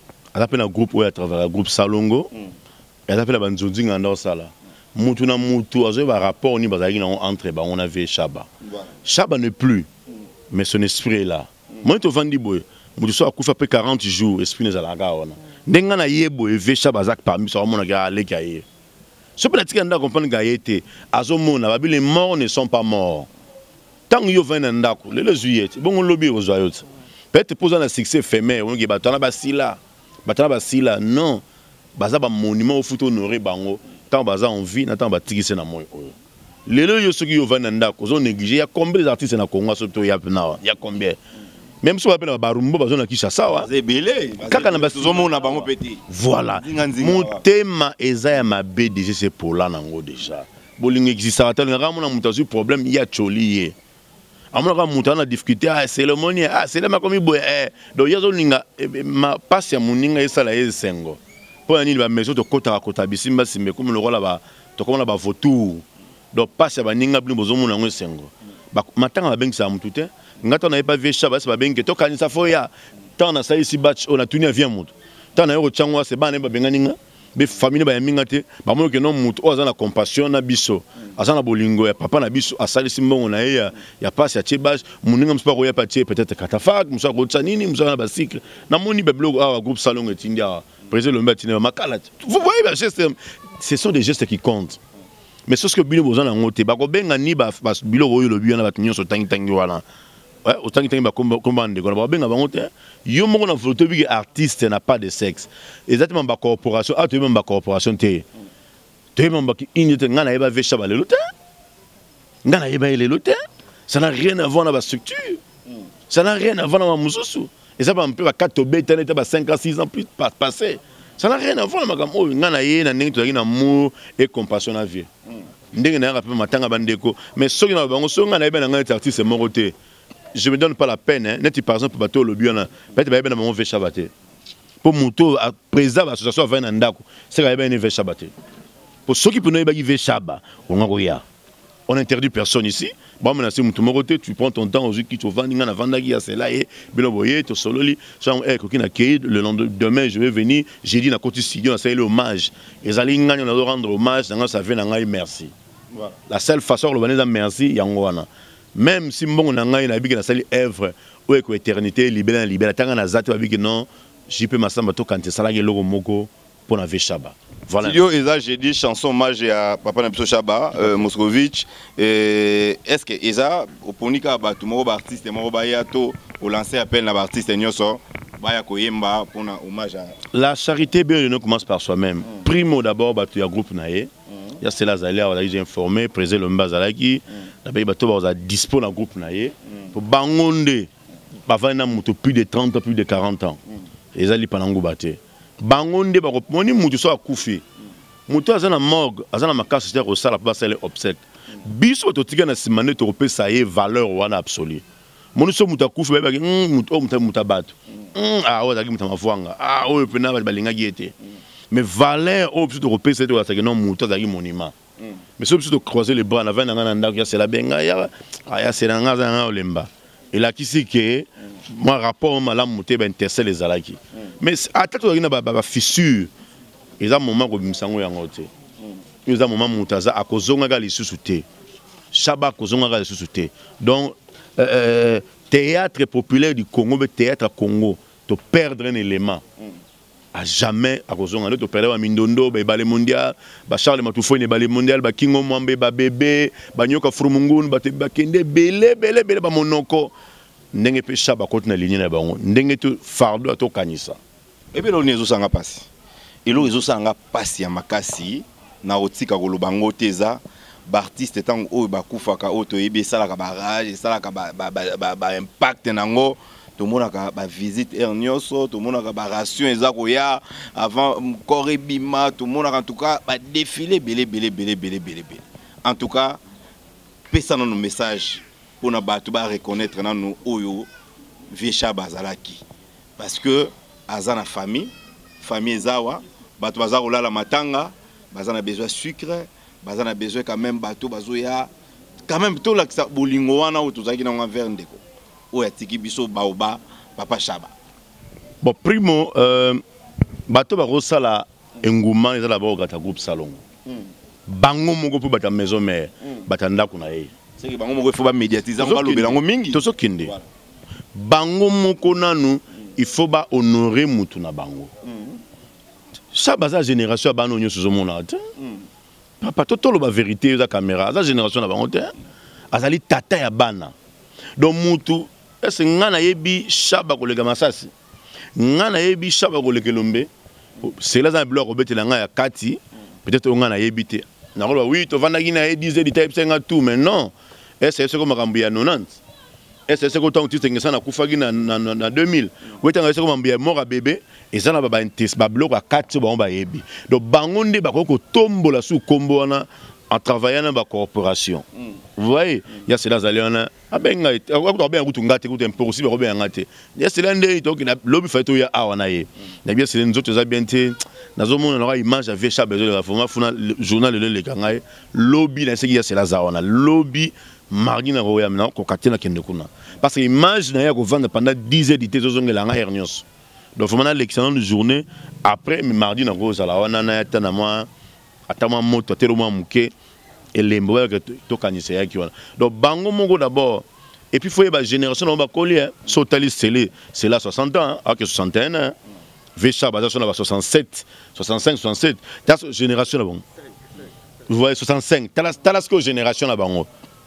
à l'appel un groupe ou à travers le groupe Salongo et à l'appel la banzonzi ngando sala. Moutou na moutou, un rapport ni bazaki entre on avait Chaba. Chaba n'est plus, mais son esprit est là. Moi je vends du boy, moutou so akufa après quarante jours, esprit n'est pas là. Denga na yebo et ve Chaba zak parmi so mon gars aller gaye. Ce peut-être qu'on a compris gaieté. Azo mona, les morts ne sont pas morts. Tant yo vient ndako, le juillet, bon on lobby aux joyeux. Peut-être poser un succès féminin, on dit batana basila, batana basila, non, baza ba monument au foot honoré bango. Tant baza en vie, n'attend pas tirer na moi. Les lieux ceux qui ont vendu ndako, ils ont négligé. Il y a combien d'artistes na Congo surtout il y a il y a combien. Même si on appelle barumbo, bazo na Kinshasa wa. C'est belé. Kaka na basi zomo na bango petit. Voilà. Mon thème eza ma B D G c'est pour là nango déjà. Boling existe ça tel nga mona mutazu problème il y a cholié. Amona ka mutana difficulté ah c'est le moni ah c'est le makomi boy eh donc yazo ninga ma passe ya muninga esala esengo. Pour aller à la maison de Kota Kota Bisimba Simbe comme le rôle là-bas, tu comme là-bas vautour. Donc passe à Baninga Blue Bozomo Nango Sengo. Matin à la banque ça a tout. N'attends n'avait pas vu Chabas, c'est bien que tu as ça foya. Tant na ça ici batch, on a tenu à vient mout. Tant na eu changwa c'est ban ba benganinga. Be famille ba mingate, ba mo que non mout, o za na compassion na biso. Aza na bolingo ya papa na biso asali simbongo na ya ya passe ya tchebage, muninga mspa ko ya patie peut-être katafak, mspa ko tsanini, mspa na basikle. Na moni be blog a groupe salon etindia. Président vous voyez, ce sont des gestes qui comptent. Mais ce que Bilo Bozan a noté, bah, ben ni bah, Bilo Royo le bien avec Nyon sur Tangi Tangi voilà. Ouais, au Tangi Tangi bah commande, on va ben avant noté. Yo mon a photo que artiste n'a pas de sexe. Exactement bah corporation, ah tu es même bah corporation té. Tu es même bah qui inite ngana eba vecha bah le loté. Ngana eba le loté. Ça n'a rien à voir avec la structure. Ça n'a rien à voir avec la mususu. Et ça va un peu à quatre bêtes, cinq à six ans plus passé. Ça n'a rien à voir avec oh, amour et compassion à vie. Mais ceux qui n'ont pas artiste, c'est mon côté. Je ne me donne pas la peine. Par exemple, pour bateau le bien, peut-être que je vais chabater. Pour Mouto, à présent, l'association va venir en c'est que je vais chabater. Pour ceux qui peuvent pas chabat, on interdit personne ici. Bon, maintenant, tu prends ton temps aujourd'hui, tu vas vendre, tu vas c'est là, et bien voyez, tu solo li, le lendemain, je vais venir, j'ai dit, na côté studio, c'est l'hommage. Et ça, on doit rendre hommage, ça fait un merci. La seule façon de dire merci, yangoana. Même si mon nanga ina bigi na sali œuvre, ou eko éternité libérée libérée, tanga na zati bigi non, J P Massamba to kante sala ge logo moko pour na Chaba. Voilà. Studio Eza, j'ai dit chanson hommage à Papa Nabiso Chaba, euh, Moscovitch. Est-ce que Eza, au Ponika, tout le monde artiste, tout le monde au lancer appel à l'artiste Nyoso, baya koyemba pour un hommage à. La charité bien ne commence par soi-même. Mm. Primo d'abord, il y a un groupe naé. Il y a cela Zalia, on a déjà informé, président Lomba Zalaki. D'abord, il y a dispo dans le groupe naé. Pour Bangonde, il y a plus de trente ans, plus de quarante ans. Eza li panango baté. Bangonde ba moni mutu so akufi mutu azana morgue azana makasi te ko sala pa sala obsèque biso to tika na simane to pe sa ye valeur wana absolue moni so mutu akufi ba mutu o mutu mutu bato ah o zaki mutu mafwanga ah o pena ba balinga giete mais valeur o biso to pe sa to sa non mutu zaki monument mais so biso to croiser les bras na vana ngana ndako c'est la benga ya ya c'est nga za olemba et là qui c'est que moi rapport malamu mutu ba intercelle les alaki. Mais à tête de la fissure, eza moment kobimisango yango te eza moment mutaza akozongaka lisusu te Chaba akozongaka lisusu te donc euh, théâtre populaire du Congo le théâtre Congo to perdre un élément à jamais akozonga to perdre ba mindondo ba balé mondial ba Charles Matufo ne balé mondial ba Kingo Mwambe ba bébé ba nyoka Frumungunu ba te ba kende belé belé belé ba monoko ndenge pe Chaba kotina ligne na bango ndenge to fardo to kanisa et bien on ezo sanga pasi elo ezo sanga pasi ya makasi na otika kolobango teza bartiste tant o bakufaka o to yebe sala ka barrage sala ka ba ba ba impact nango to monaka ba visite ernioso to monaka ba ration ezako ya avant corps bima to monaka en tout cas ba défilé belé belé belé belé belé en tout cas pesa nos message pour na ba to ba reconnaître na nous oyo Vieux Chaba bazalaki parce que azana famille famille zawa bato baza kolala matanga baza na besoin sucre baza na besoin quand même bato bazoya quand même to la bolingo wana ou tozaki na envers ndeko o ya tiki biso baoba Papa Chaba bon primo euh bato ba rosala enguma ezala ba okata groupe salon bango moko po bata maison mère batanda kuna ye c'est que bango moko faut ba médiatiser ngo lobelango mingi to sokinde bango moko nanu il faut ba honorer mutu na bango Chaba za génération ba no nyoso zo mona te papa toto lo ba vérité za caméra za génération na bango te azali tata ya bana donc mutu est-ce ngana yebi Chaba kolega masasi ngana yebi Chaba kolega lombe c'est là un bloc obetela nga ya kati peut-être ngana yebi te na ko oui to vanda gina e dix di type cinq tout mais non est-ce que comme makambu ya quatre-vingt-dix est-ce que quand tu t'es na kufagi na na deux mille wetanga est-ce que makambu ya mort bébé et ça na ba intes ba bloc à quatre ba on ba yebi donc bangonde ba ko tombola sous kombo wana en travaillant dans la corporation. Vous voyez, il y a cela zaliana abenga ko bien kutu ngate kutu impossible ko bien ngate il y a cela ndé to kina lobby faito ya awana ye na bien c'est nzoto za bien te nazo mona na image ya Vieux Chaba besoin de la forma funa journal le le kangai lobby na seki ya cela zawana lobby mardi na roya na ko katena kende kuna parce que image na ya ko vendre pendant dix heures d'été zozongela nga hernios donc faut maintenant l'excellent de journée après mais mardi na ko sala wana na ya na moi atama moto tellement muke et les mots que to kanise ya kiwana donc bango mongo d'abord et puis faut y ba génération on va coller sotali c'est c'est là soixante ans à que soixante et un hein Vieux Chaba ça on soixante-sept soixante-cinq soixante-sept ta génération là bon vous voyez soixante-cinq talas talas que génération là bango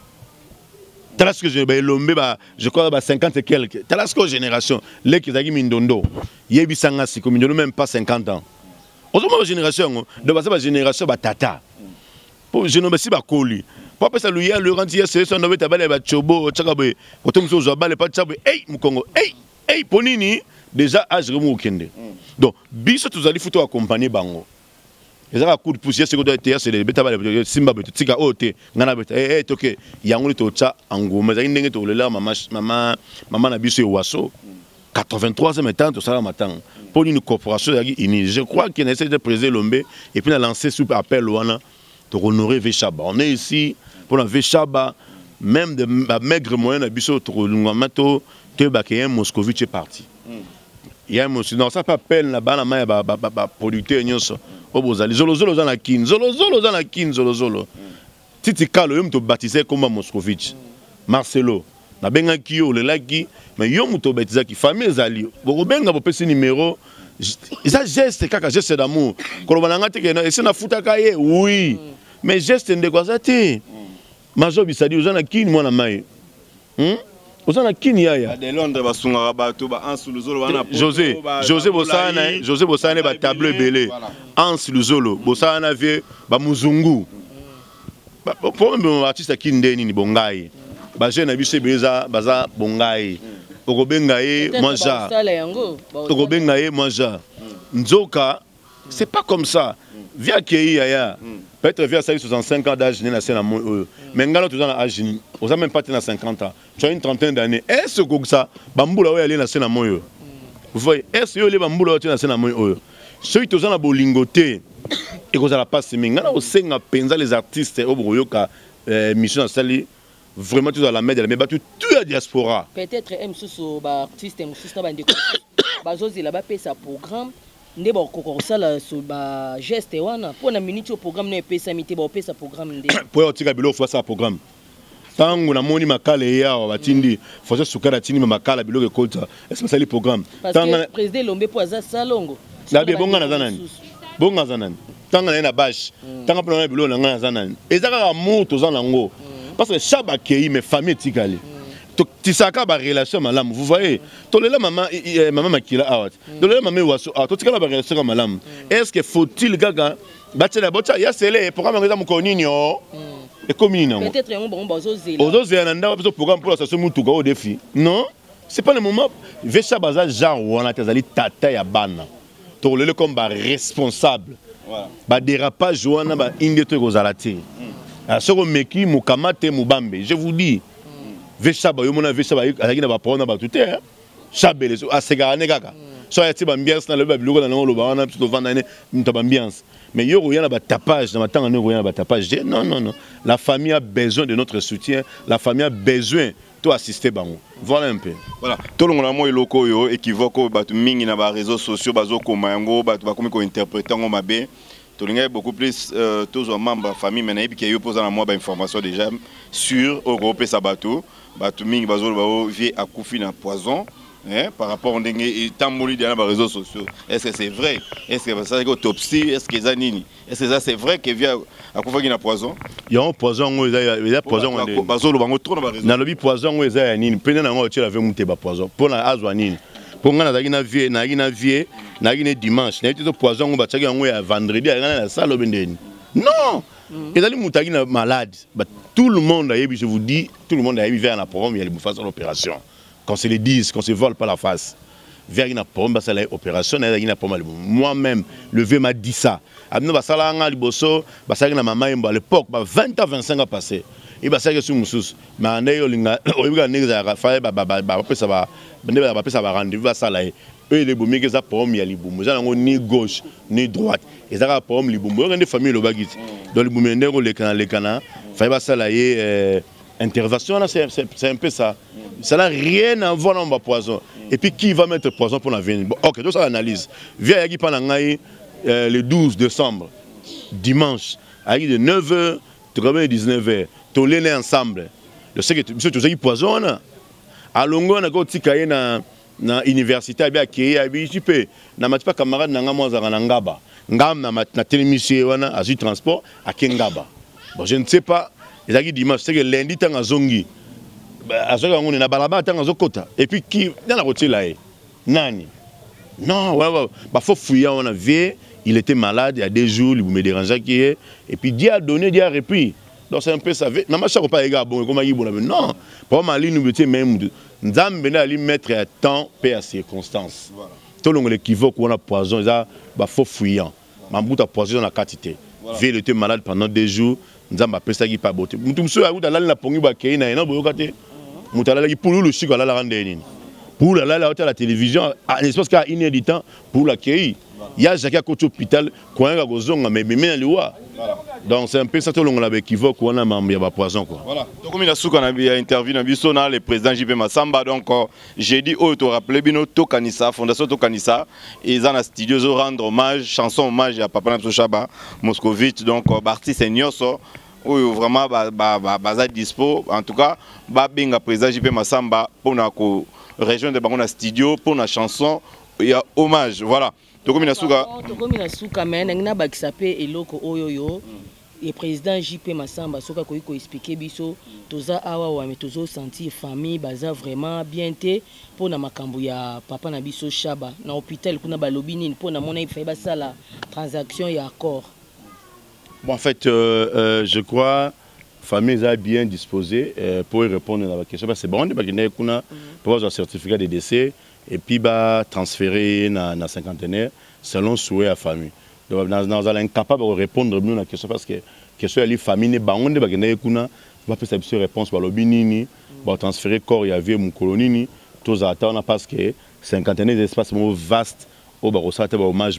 talas que je ba lombe ba je crois ba cinquante et quelques talas que génération les qui zaki mindondo yebi sanga siko mindondo même pas cinquante ans autrement génération de basa ba génération ba tata pour je ne me suis pas collé papa ça lui a le rentier c'est son noveta bale ba chobo chakabe kotom so zo bale pa chabe hey mukongo hey hey ponini déjà âge remu kende donc biso tuzali futo accompagner bango ezaka coup de poussière c'est que doit être c'est les beta bale simba beto tika ote ngana beta eh eh toke yango to cha angoma za ndenge to lela mama mama mama na biso waso quatre-vingt-troisième état tout ça matin pour une corporation unie je crois qu'il essaie de préser l'ombe et puis a lancé sous appel wana pour honorer Vieux Chaba on est ici pour la Vieux Chaba même de maigre moyen na biso to ngamato te bakeyen Moscovitch est parti il y a un monsieur non ça pas peine là-bas la main ba ba producteur nyonso obozali zolo zolo za na kin zolo zolo za na kin zolo zolo titi kalo yom to baptisé comme Moscovitch Marcelo na benga kiyo le laki mais yom to baptisé qui famille zali bo benga bo pesi numéro ça geste kaka geste d'amour kolobana ngate ke na ese na futaka ye oui mais geste ndeko za te majo bisadi uzana kin mwana mai hm uzana kin yaya de Londres basunga bato ba ansu luzolo wana José José Bosana José Bosana ba tableau belé ansu luzolo Bosana vie ba muzungu ba pour un artiste kin ndeni ni bongai ba jeune na biso beza baza bongai okobenga ye manja okobenga ye manja nzoka c'est pas comme ça via ki yaya peut-être via soixante-cinq ans d'âge na scène mais ngalo tu dans âge on a même pas na cinquante ans tu as une trentaine d'années est-ce que ça bambula oyo aller na scène moyo vous voyez est-ce que les bambula oyo na scène moyo ceux qui sont na bolingoté et que ça la passe mais ngalo senga penza les artistes au boyoka mission sali vraiment tout dans la mer mais battu tout la diaspora peut-être M sous ba artiste M sous na bande bazozi là-bas paye sa programme nde bakokosala so ba geste wana mpona minute au programme no epesami te baopesa programme nde po otika biloko fo asala programme tango namoni makala eyawa batindi fosa sukara tindi makala biloko ekota ese basali programme tanga président Elombe po aza salongo labi bonga na zanani bonga zanani tanga na na bash tanga mpona na biloko na ngana zanani ezaka moto za nango parce que chaba kei mes famille tikali tisaka ba relation malamu vous voyez tolela maman maman makila awat tolela maman waso to tikala ba relation malamu est-ce que faut-il gaga batela bota ya sele programme ngeza mukonini o et comme ni nango peut-être on bon bazozela ozozela nda ba programme pour la mutuka au défi non c'est pas le moment vecha baza genre wana tazali tata ya bana tolela comme ba responsable voilà ba dérapage wana ba inde to kozalati a soko meki mukamate mubambe je vous dis Veshaba, yo mona Veshaba, azaki na ba pona ba tout hein. Chabele so asegarane kaka. So ya ti ba ambiance na le ba biloko na lo ba wana plutôt vanda ne mta ba ambiance. Mais yo roya na ba tapage na matanga ne roya na ba tapage. Non non non. La famille a besoin de notre soutien, la famille a besoin to assister bango. Voilà un peu. Voilà. Tout le monde mo eloko yo équivoque ba tu mingi na ba réseaux sociaux bazo koma yango ba tu ba komi ko interpréter ngo mabe. Tolinga beaucoup plus euh, tous les membres de la famille mais qui yo posa na moi ba information déjà sur Europe Sabato batu mingi bazolo ba vie akufi na poison hein par rapport ndenge et tamboli dans les réseaux sociaux. Est-ce que c'est vrai? Est-ce que ça c'est autopsie? Est-ce que ça nini? Est-ce que ça c'est vrai que vient akufa na poison? Il y a un poison ngo eza poison ndenge bazolo bango trop na réseaux. Na lobi poison ngo eza ya nini? Pena na ngo tshela ve muté ba poison. Pona azwa nini? Ponga na na vie na na vie na na dimanche. Na tito poison ngo ba tshaki ngo ya vendredi na na salo bendeni. Non. Et dans les moutagis malades, tout le monde a je vous dis, tout le monde a vers la programme, il y a face à l'opération. Qu'on se le dise, qu'on se vole pas la face. Vers une programme, ça l'opération, il y a moi-même, le V m'a dit ça. Abno basala nga liboso, basala na maman à l'époque, vingt à vingt-cinq ans passé. Et basala sur musus. Mais on est olinga, olinga neza Raphaël, ba ba ba ba ça va, ba ba ça va rendez-vous basala. Eux les boumé que ça programme il y a les boumé, ça ni gauche ni droite. Et ça programme les boumé, on est famille le bagit. Dans le boumé ndeko les canal les canal, fallait basala y intervention là c'est c'est un peu ça. Ça n'a rien à voir dans le poison. Et puis qui va mettre poison pour l'avenir? Bon, ok, tout ça analyse. Viens à Panangaï le douze décembre, dimanche, à de neuf heures, dix-neuf heures, tous les ensemble. Je sais que tu sais poison. À Longo, on a quand tu na na université, bien qui est bien chipé. Na mat pas camarade na ngamo za na ngaba. Ngam na mat na télémission wana à du transport à Kengaba. Bon, je ne sais pas. Les amis dimanche, c'est que lundi tanga zongi. Azoka ngone na balaba tanga zokota. Et puis qui dans la route là nani? Non, ouais ouais, bah faut fouiller on a vu, il était malade il y a deux jours, il me dérangeait qui est et puis Dieu a donné, Dieu a repris. Donc c'est un peu ça. Na ma chako pas égard bon comment il bon non. Pour ma ligne nous était même Nzambe na ali mettre à temps paix à circonstances. Voilà. Tout le monde l'équivoque on a poison ça bah faut fouiller. Mambuta poison na quantité. Vieux il était malade pendant deux jours. Nzamba pesa ki pa bote mutu mso akuta lali na pongi ba kei na ena boyoka te mutu lali pour le chico la la rande nini pour la la la télévision en espace ka une heure du temps pour la kei ya jaka ko hôpital ko nga kozonga mais mais na liwa donc c'est un peu ça tout le monde la équivoque on a membre ya ba poison quoi voilà donc comme il a souka na bi interview na biso na le président J P Massamba donc j'ai dit oh to rappeler bino to kanisa fondation to kanisa et za na studio zo rendre hommage chanson hommage à Papa Napso Chaba Moscovitch donc artiste nyoso oui, vraiment, bah, bah, bah, bah, dispo. En tout cas, bah, benga président J P Massamba pour la région de Bango studio pour la chanson. Il y a hommage, voilà. Tokomi Nasuka. Tokomi Nasuka, mais n'engna bakisapé eloko oyoyo. Le président J P Massamba, soka ko iko expliquer biso, toza awa wa mais tozo sentir famille baza vraiment bien té pour na makambo ya papa na biso Chaba na hôpital kuna balobi nini pour na mona ifai basala transaction ya accord. Bon, en fait, euh, euh, je crois que la famille est bien disposée euh, pour répondre à la question. C'est bon, parce qu'il y a un certificat de décès et puis bah, transférer dans la cinquantenaire selon souhait à la famille. Donc, nous sommes incapables de répondre à la question parce que la question de la famille n'est pas bonne, parce qu'il y a une réponse par le binini, pour transférer le corps et la vie de colonie, tous attendent parce que la cinquantenaire est un espace vaste, où il y a un hommage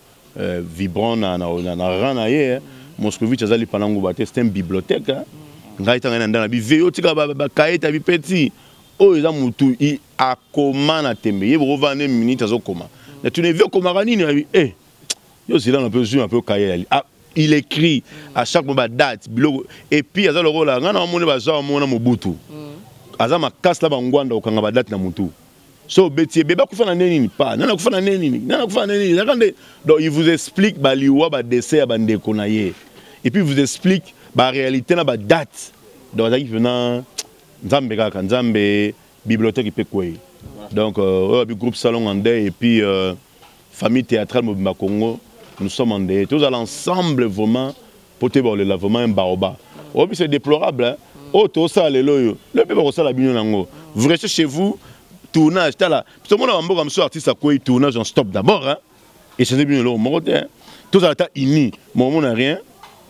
vibrant dans la rang. Moscovitch azali panango bate c'est une bibliothèque ngai tanga na ndana bi veyo tika ba ba kaeta bi petit o eza mutu i akoma na tembe ye bo vane minute azokoma tu ne veux comme Maranini, eh, yo c'est là un peu un peu cahier. Il écrit à chaque moment date, et puis il y a le rôle là, on a mon bazar, mon Mobutu. Azama casse la bangwanda au kanga date na mutu. So beti beba kufana neni pas, nana kufana neni, nana kufana neni. Donc il vous explique ba liwa ba dessin ba ndeko na ye. Et puis il vous explique la réalité na ba date. Donc ça qui venant Nzambe kaka Nzambe bibliothèque peut quoi. Donc euh groupe salon andé et puis euh, famille théâtrale Mobimba Congo, nous sommes andé tous à l'ensemble vraiment pour te voir le lavement un baoba. Oh puis c'est déplorable hein. Oh tout ça les loyo. Le peuple ça la bino nango. Vous restez chez vous, tournage t'as là. Tout le monde a un bon comme artiste à quoi tournage en stop d'abord hein. Et c'est bien le mon côté. Tout ça t'as ini, mon mon n'a rien.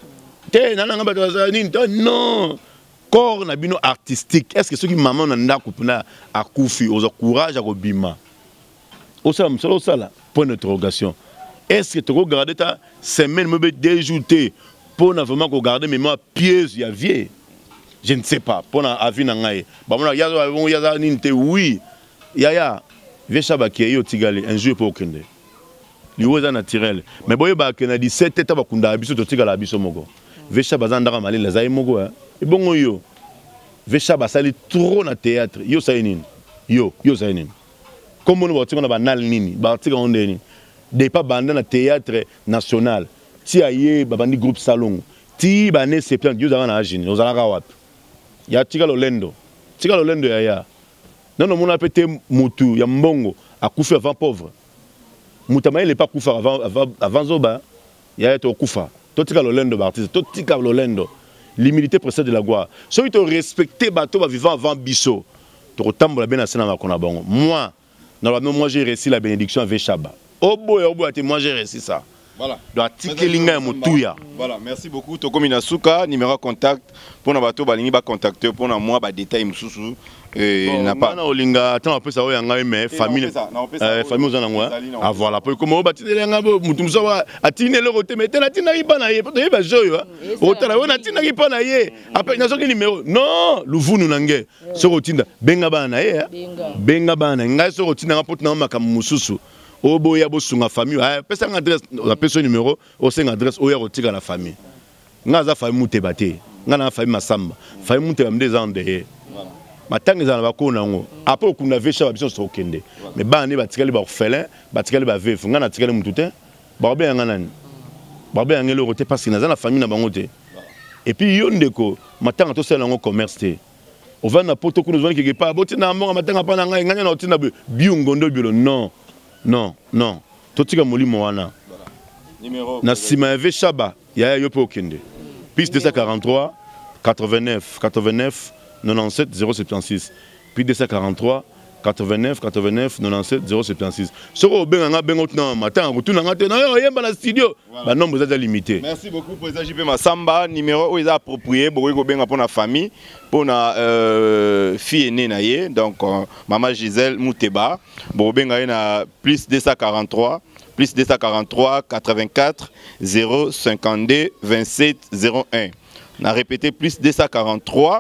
Non, corps na bino artistique. Est-ce que ceux qui maman nanda kupuna a koufi aux courage à robima. Au salam solo sala point d'interrogation. Est-ce que tu regardes ta semaine me déjouter pour na vraiment regarder mémoire pièce ya vie. Je ne sais pas pour na avis na ngai. Ba mona ya ya ya ninte oui. Ya ya Veshaba qui yo tigale un jeu pour kende. Liwoza naturel. Mais boye ba kena dix-sept eta ba kunda biso to tigala biso moko. Veshaba zandaka mali la zai moko hein. Et bon yo. Veshaba sali trop na théâtre. Yo sa nini. Yo, yo sa nini. Comme on va tigana ba nal nini, ba tigana on nini. Des pas bandé na théâtre national. Ti aye ba bandi groupe salon. Ti ba ne se plan Dieu za na agine. Nous allons wapi. Ya tigalo lendo. Tigalo lendo ya ya. Non, non, on a pété Moutou, il y a Mbongo, à Koufa avant pauvre. Moutama, il n'est pas Koufa avant, avant, avant Zoba, il y a été au Koufa. Tout le monde est artiste, tout le monde est l'humilité précède de la gloire. Si tu respectes bateau vivant avant Bisso, tu retambles la bénédiction dans la bongo. Moi, normalement, moi j'ai réussi la bénédiction avec Veshaba. Oh boy, oh boy, moi j'ai réussi ça. Voilà. Voilà, merci beaucoup. Toko Minasuka, numéro contact pour nos bateaux, balingi ba contacter pour na moi ba détail msusu. Et n'a pas. Na olinga, attends un peu ça oya ngai mais famille. Famille ozana ngwa. Ah voilà, pour comment batile ngabo mutu msawa atine le rote mais tena tina iba na ye, pour te ba joyo. Otala wona tina iba na ye. Après na soki numéro. Non, luvunu nange. So rotinda benga bana ye. Benga bana ngai so rotinda ngapoto na makamu mususu. Obo ya bosunga famille ah pesa adresse on appelle ce numéro au cinq adresse oya rotika la famille ngaza famille mutebate ngana famille masamba famille muteba mde zande matanga za ba kona ngo après okunda Veshaba biso so kende mais bani batikali ba orphelin batikali ba veuf ngana tikali mutute ba be ngana nani ba be ngelo rote parce que na famille na bango te et puis yo ndeko matanga to sala ngo commerce te on va na poto ko nous vendre quelque part botina mbonga matanga pa na ngai nganya na otina biungondo bilo non. Non, non. Totika molimo wana. Numéro. Na sima Veshaba, ya yo po kende. Puis deux cent quarante-trois quatre-vingt-neuf quatre-vingt-neuf quatre-vingt-sept zéro soixante-seize. Puis deux cent quarante-trois quatre-vingt-neuf quatre-vingt-neuf quatre-vingt-sept zéro soixante-seize. Soko benga nga benga tna matin retourna nga te na yo yemba na studio. Ba nombre est limité. Merci beaucoup président J P Massamba, numéro où ils approprié pour ko benga pour la famille, pour na euh, fille aînée na ye, donc euh, maman Gisèle Mouteba, bo benga na plus deux cent quarante-trois plus deux cent quarante-trois quatre-vingt-quatre zéro cinquante-deux vingt-sept zéro un. On a répété plus deux cent quarante-trois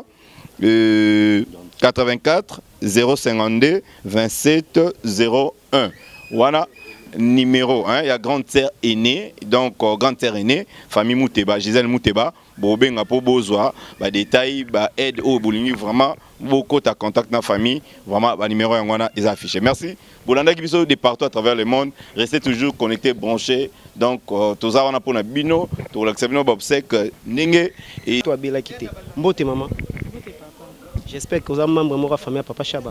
euh, quatre-vingt-quatre zéro cinquante-deux vingt-sept zéro un. Voilà numéro hein, il y a grande sœur aînée donc euh, grande sœur aînée famille Mouteba Gisèle Mouteba bobenga po bozwa ba détail ba aide au bolingi vraiment beaucoup ta contact na famille vraiment ba numéro ngwana est affiché. Merci bolanda ki biso de partout à travers le monde, restez toujours connectés branchés donc euh, toza wana pona bino to l'accepter ba obsèque ninge et toi bela kité mbote maman j'espère que vous avez membre de la famille Papa Chaba.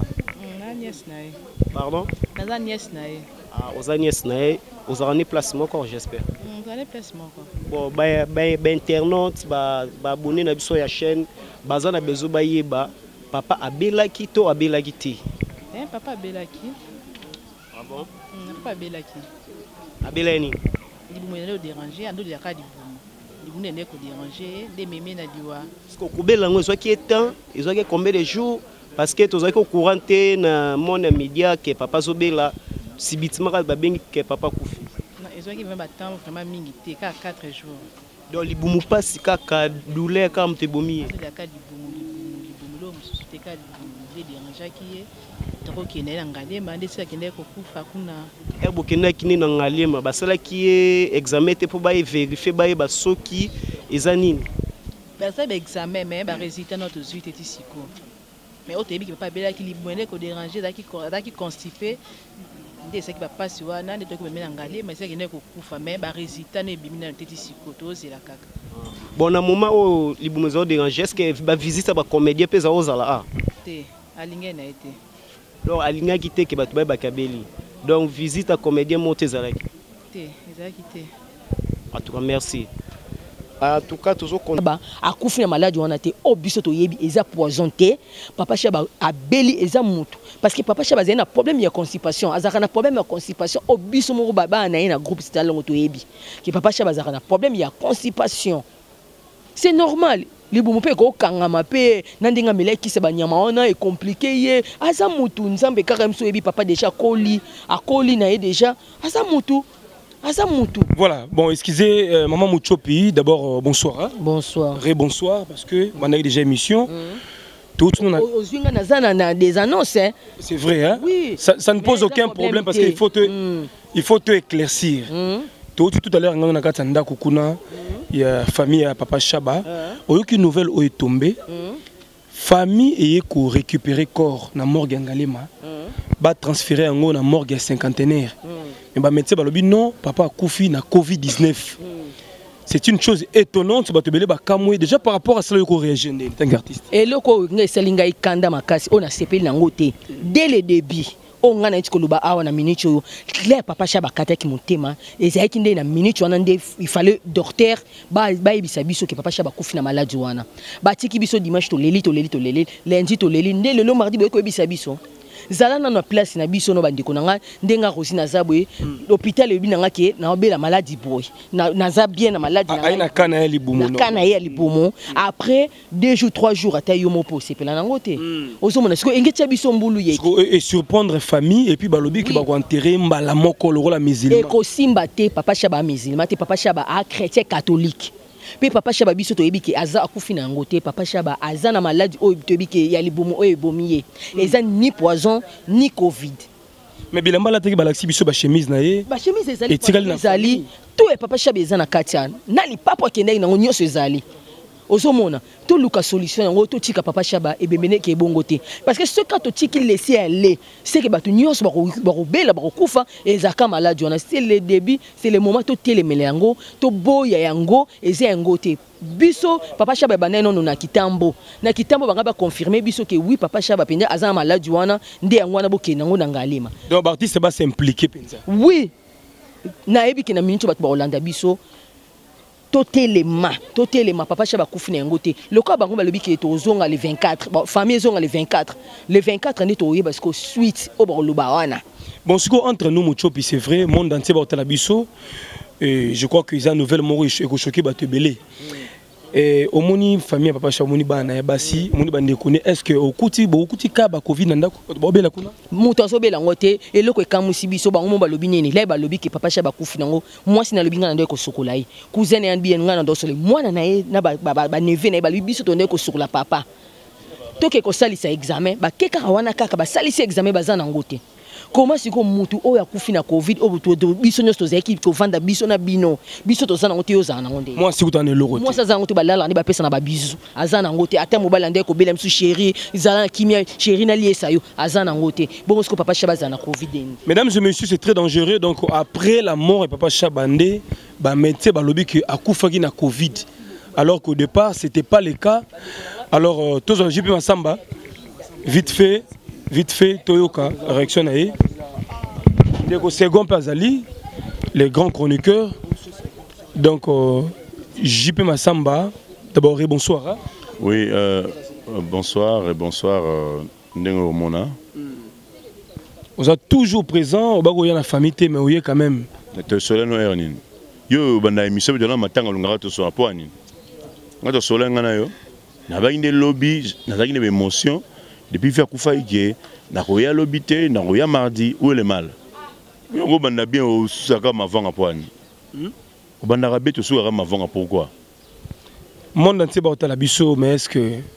Pardon? Naza nièce nae. Ah, vous avez nièce nae. Vous avez un placement encore, j'espère. Vous avez un placement encore. Bon, bah, bah, bah, internaute, bah, bah, abonné na biso ya chaîne, baza na bezo ba yeba, papa abelaki to abelaki ti. Eh, papa abelaki. Ah bon? Papa abelaki. Abelani. Il vous m'a dérangé, ando ya ka di vous. Il vous n'a pas dérangé, des mémés na diwa. Parce que kubela ngo soit qui est temps, ils ont combien de jours parce que tous au courant na mon média que papa Zobela subitement ba bengi que papa kufi. Non, ils ont qui même attendre vraiment mingi te ka quatre jours. Donc libumu pas si ka douleur comme te bomi. Il y a ka di bomu, libumu lo mususu te ka di bomu. dérangeait qui est trop qui n'est engagé mais des qui n'est qu'au kuna et bokena qui n'est engagé mais basala qui est examen pour ba vérifier ba ba soki ezanini bah ça examen mais ba résultat notre suite est ici quoi mais au début qui pas bela qui libéré ko déranger da qui da qui constipé des ce qui va passer wana des trucs mais engagé mais c'est qui n'est qu'au kufa mais ba résultat ne bimina tete ici koto c'est la kaka. Bon, à un moment où les boumezos dérangent, est-ce que la visite à la comédie peut aux ala? Té, aligné n'a été. Donc, aligné qui était que tu vas bakabeli. Donc, visite à comédien monté zalak. Té, ils quitté. En tout cas, merci. En tout cas, toujours qu'on ba akufi na malade wana te obiso to yebi eza poison te papa chaba abeli eza mutu parce que papa chaba zena problème ya constipation azaka na problème ya constipation obiso mo baba na ina groupe stalongo to yebi que papa chaba azaka na problème ya constipation c'est normal les boumou pe ko kangama pe nandinga meleki se banyama wana est compliqué ye aza mutu nzambe kaka mso yebi papa déjà koli akoli na ye déjà aza mutu. Voilà, bon, excusez, euh, Maman Mouchopi, d'abord, euh, bonsoir. Hein? Bonsoir. Ré-bonsoir, parce que on a eu déjà émission. Mm. Tout le monde a des annonces. Hein? C'est vrai, hein? Oui. Ça, ça ne pose aucun problème, problème parce qu'il faut te, mm. il faut te éclaircir. Mm. Tout, tout à l'heure, on a Katanda Kukuna, il y a famille à Papa Chaba. Au lieu qu'une nouvelle est tombée, famille est pour récupérer corps dans la morgue Ngalema, va transférer en haut dans la morgue cinquantenaire. Mais bah médecin balobi non, papa a koufi na Covid dix-neuf. C'est une chose étonnante, bah te belé bah kamwe déjà par rapport à cela qu'on réagit en tant qu'artiste. Et le ko ngeselinga ikanda makasi on a sepeli nango te dès le début. On a dit que le bas na minute clair papa chaba kata ki motema et c'est qui na minute on a il fallait docteur ba ba ibisa biso que papa chaba koufi na maladie wana. Ba tiki biso dimanche to leli to leli to leli lundi to leli ndé le mardi ba ko ibisa biso. Zala na place na biso no bandeko nanga ndenga rosi na zabwe l'hôpital ebi nanga ke na obela maladie boy na na za bien na maladie na aina kana ya libumu na kana ya libumu après deux jours trois jours ata yo mopo sepela nango te ozomona siko engetia biso mbulu ye et surprendre famille et puis balobi ki ba ko enterrer mbala moko lo la musulman et ko simba te papa chaba musulman te papa chaba a chrétien catholique. Puis papa chaba biso to yebi ke aza akufi na ngote papa chaba aza na maladie o to yebi ke ya libumu o ebomiye eza ni poison ni covid. Mais bilamba la teki balaxi biso ba chemise na ye ba chemise ezali ezali tout et papa chaba eza na katia nani papa kende na ngonyo ezali ozomona to luka solution yango to tika papa chaba e bemene ke bongo te parce que ce quand to tiki laisser aller c'est que batu nyos ba ko bela ba ko kufa ezaka malade on c'est le début c'est le moment to telemele yango to boya yango eza yango te biso papa chaba ba neno na kitambo na kitambo banga ba confirmer biso que oui papa chaba penja azana malade wana nde yango na bokena ngo na ngalema donc artiste ba s'impliquer penza oui na ebi ke na minute batu ba Hollande biso totelema totelema papa chaba kufina ngote le quoi bango balobi ki to zonga le vingt-quatre bon famille zonga le vingt-quatre le vingt-quatre ne to parce que suite au boloba wana bon siko entre nous Mouchopi c'est vrai monde entier ba tala biso et je crois que ils ont nouvelle mort et choqué ba te belé et au moni famille papa chaba moni bana ya basi moni bande connaît est-ce que au kuti bo kuti ka ba covid nanda ko ba bela kuna muto so bela ngote et loko ekamusi biso bango mo balobi nini la balobi ki papa chaba kufi nango moi sina lobi ngana ndo ko sokolai cousin et bien ngana ndo sole mwana na ye na ba ba neve na balobi biso to ndo ko sokola papa to ke ko salisa examen ba keka wana kaka ba salisa examen bazana ngote. Comment si comme mutu o ya kufi na covid o butu biso nyos to zeki to vanda biso na bino biso to zana ngote yo zana ngonde moi si utane loro moi ça zana ngote balala ni ba pesa na ba bisu azana ngote ata mobala ndeko bela msu chéri zana kimia chéri na liesa yo azana ngote bon ce que papa chaba zana covid. Mesdames et messieurs, c'est très dangereux donc après la mort de papa Chabandé ba médecin ba lobi que akufaki na covid alors qu'au départ c'était pas le cas alors euh, tous en J P Massamba vite fait vite fait Toyoka réaction naé donc second Pazali les grands chroniqueurs donc euh, J P Massamba d'abord et bonsoir hein? Oui euh, bonsoir et bonsoir Ndengo Mona. Vous êtes toujours présent au bago ya la famille mais oui quand même te soleno ernin yo banda émission de la matanga lungara to so apoani ngato solenga na yo na ba inde lobby na za ine émotion depuis faire kufa ike na koya lobby te na koya mardi où est le mal yo banda bien au saka mavanga poani o banda rabé to so mavanga pourquoi monde entier ba la biso mais est-ce que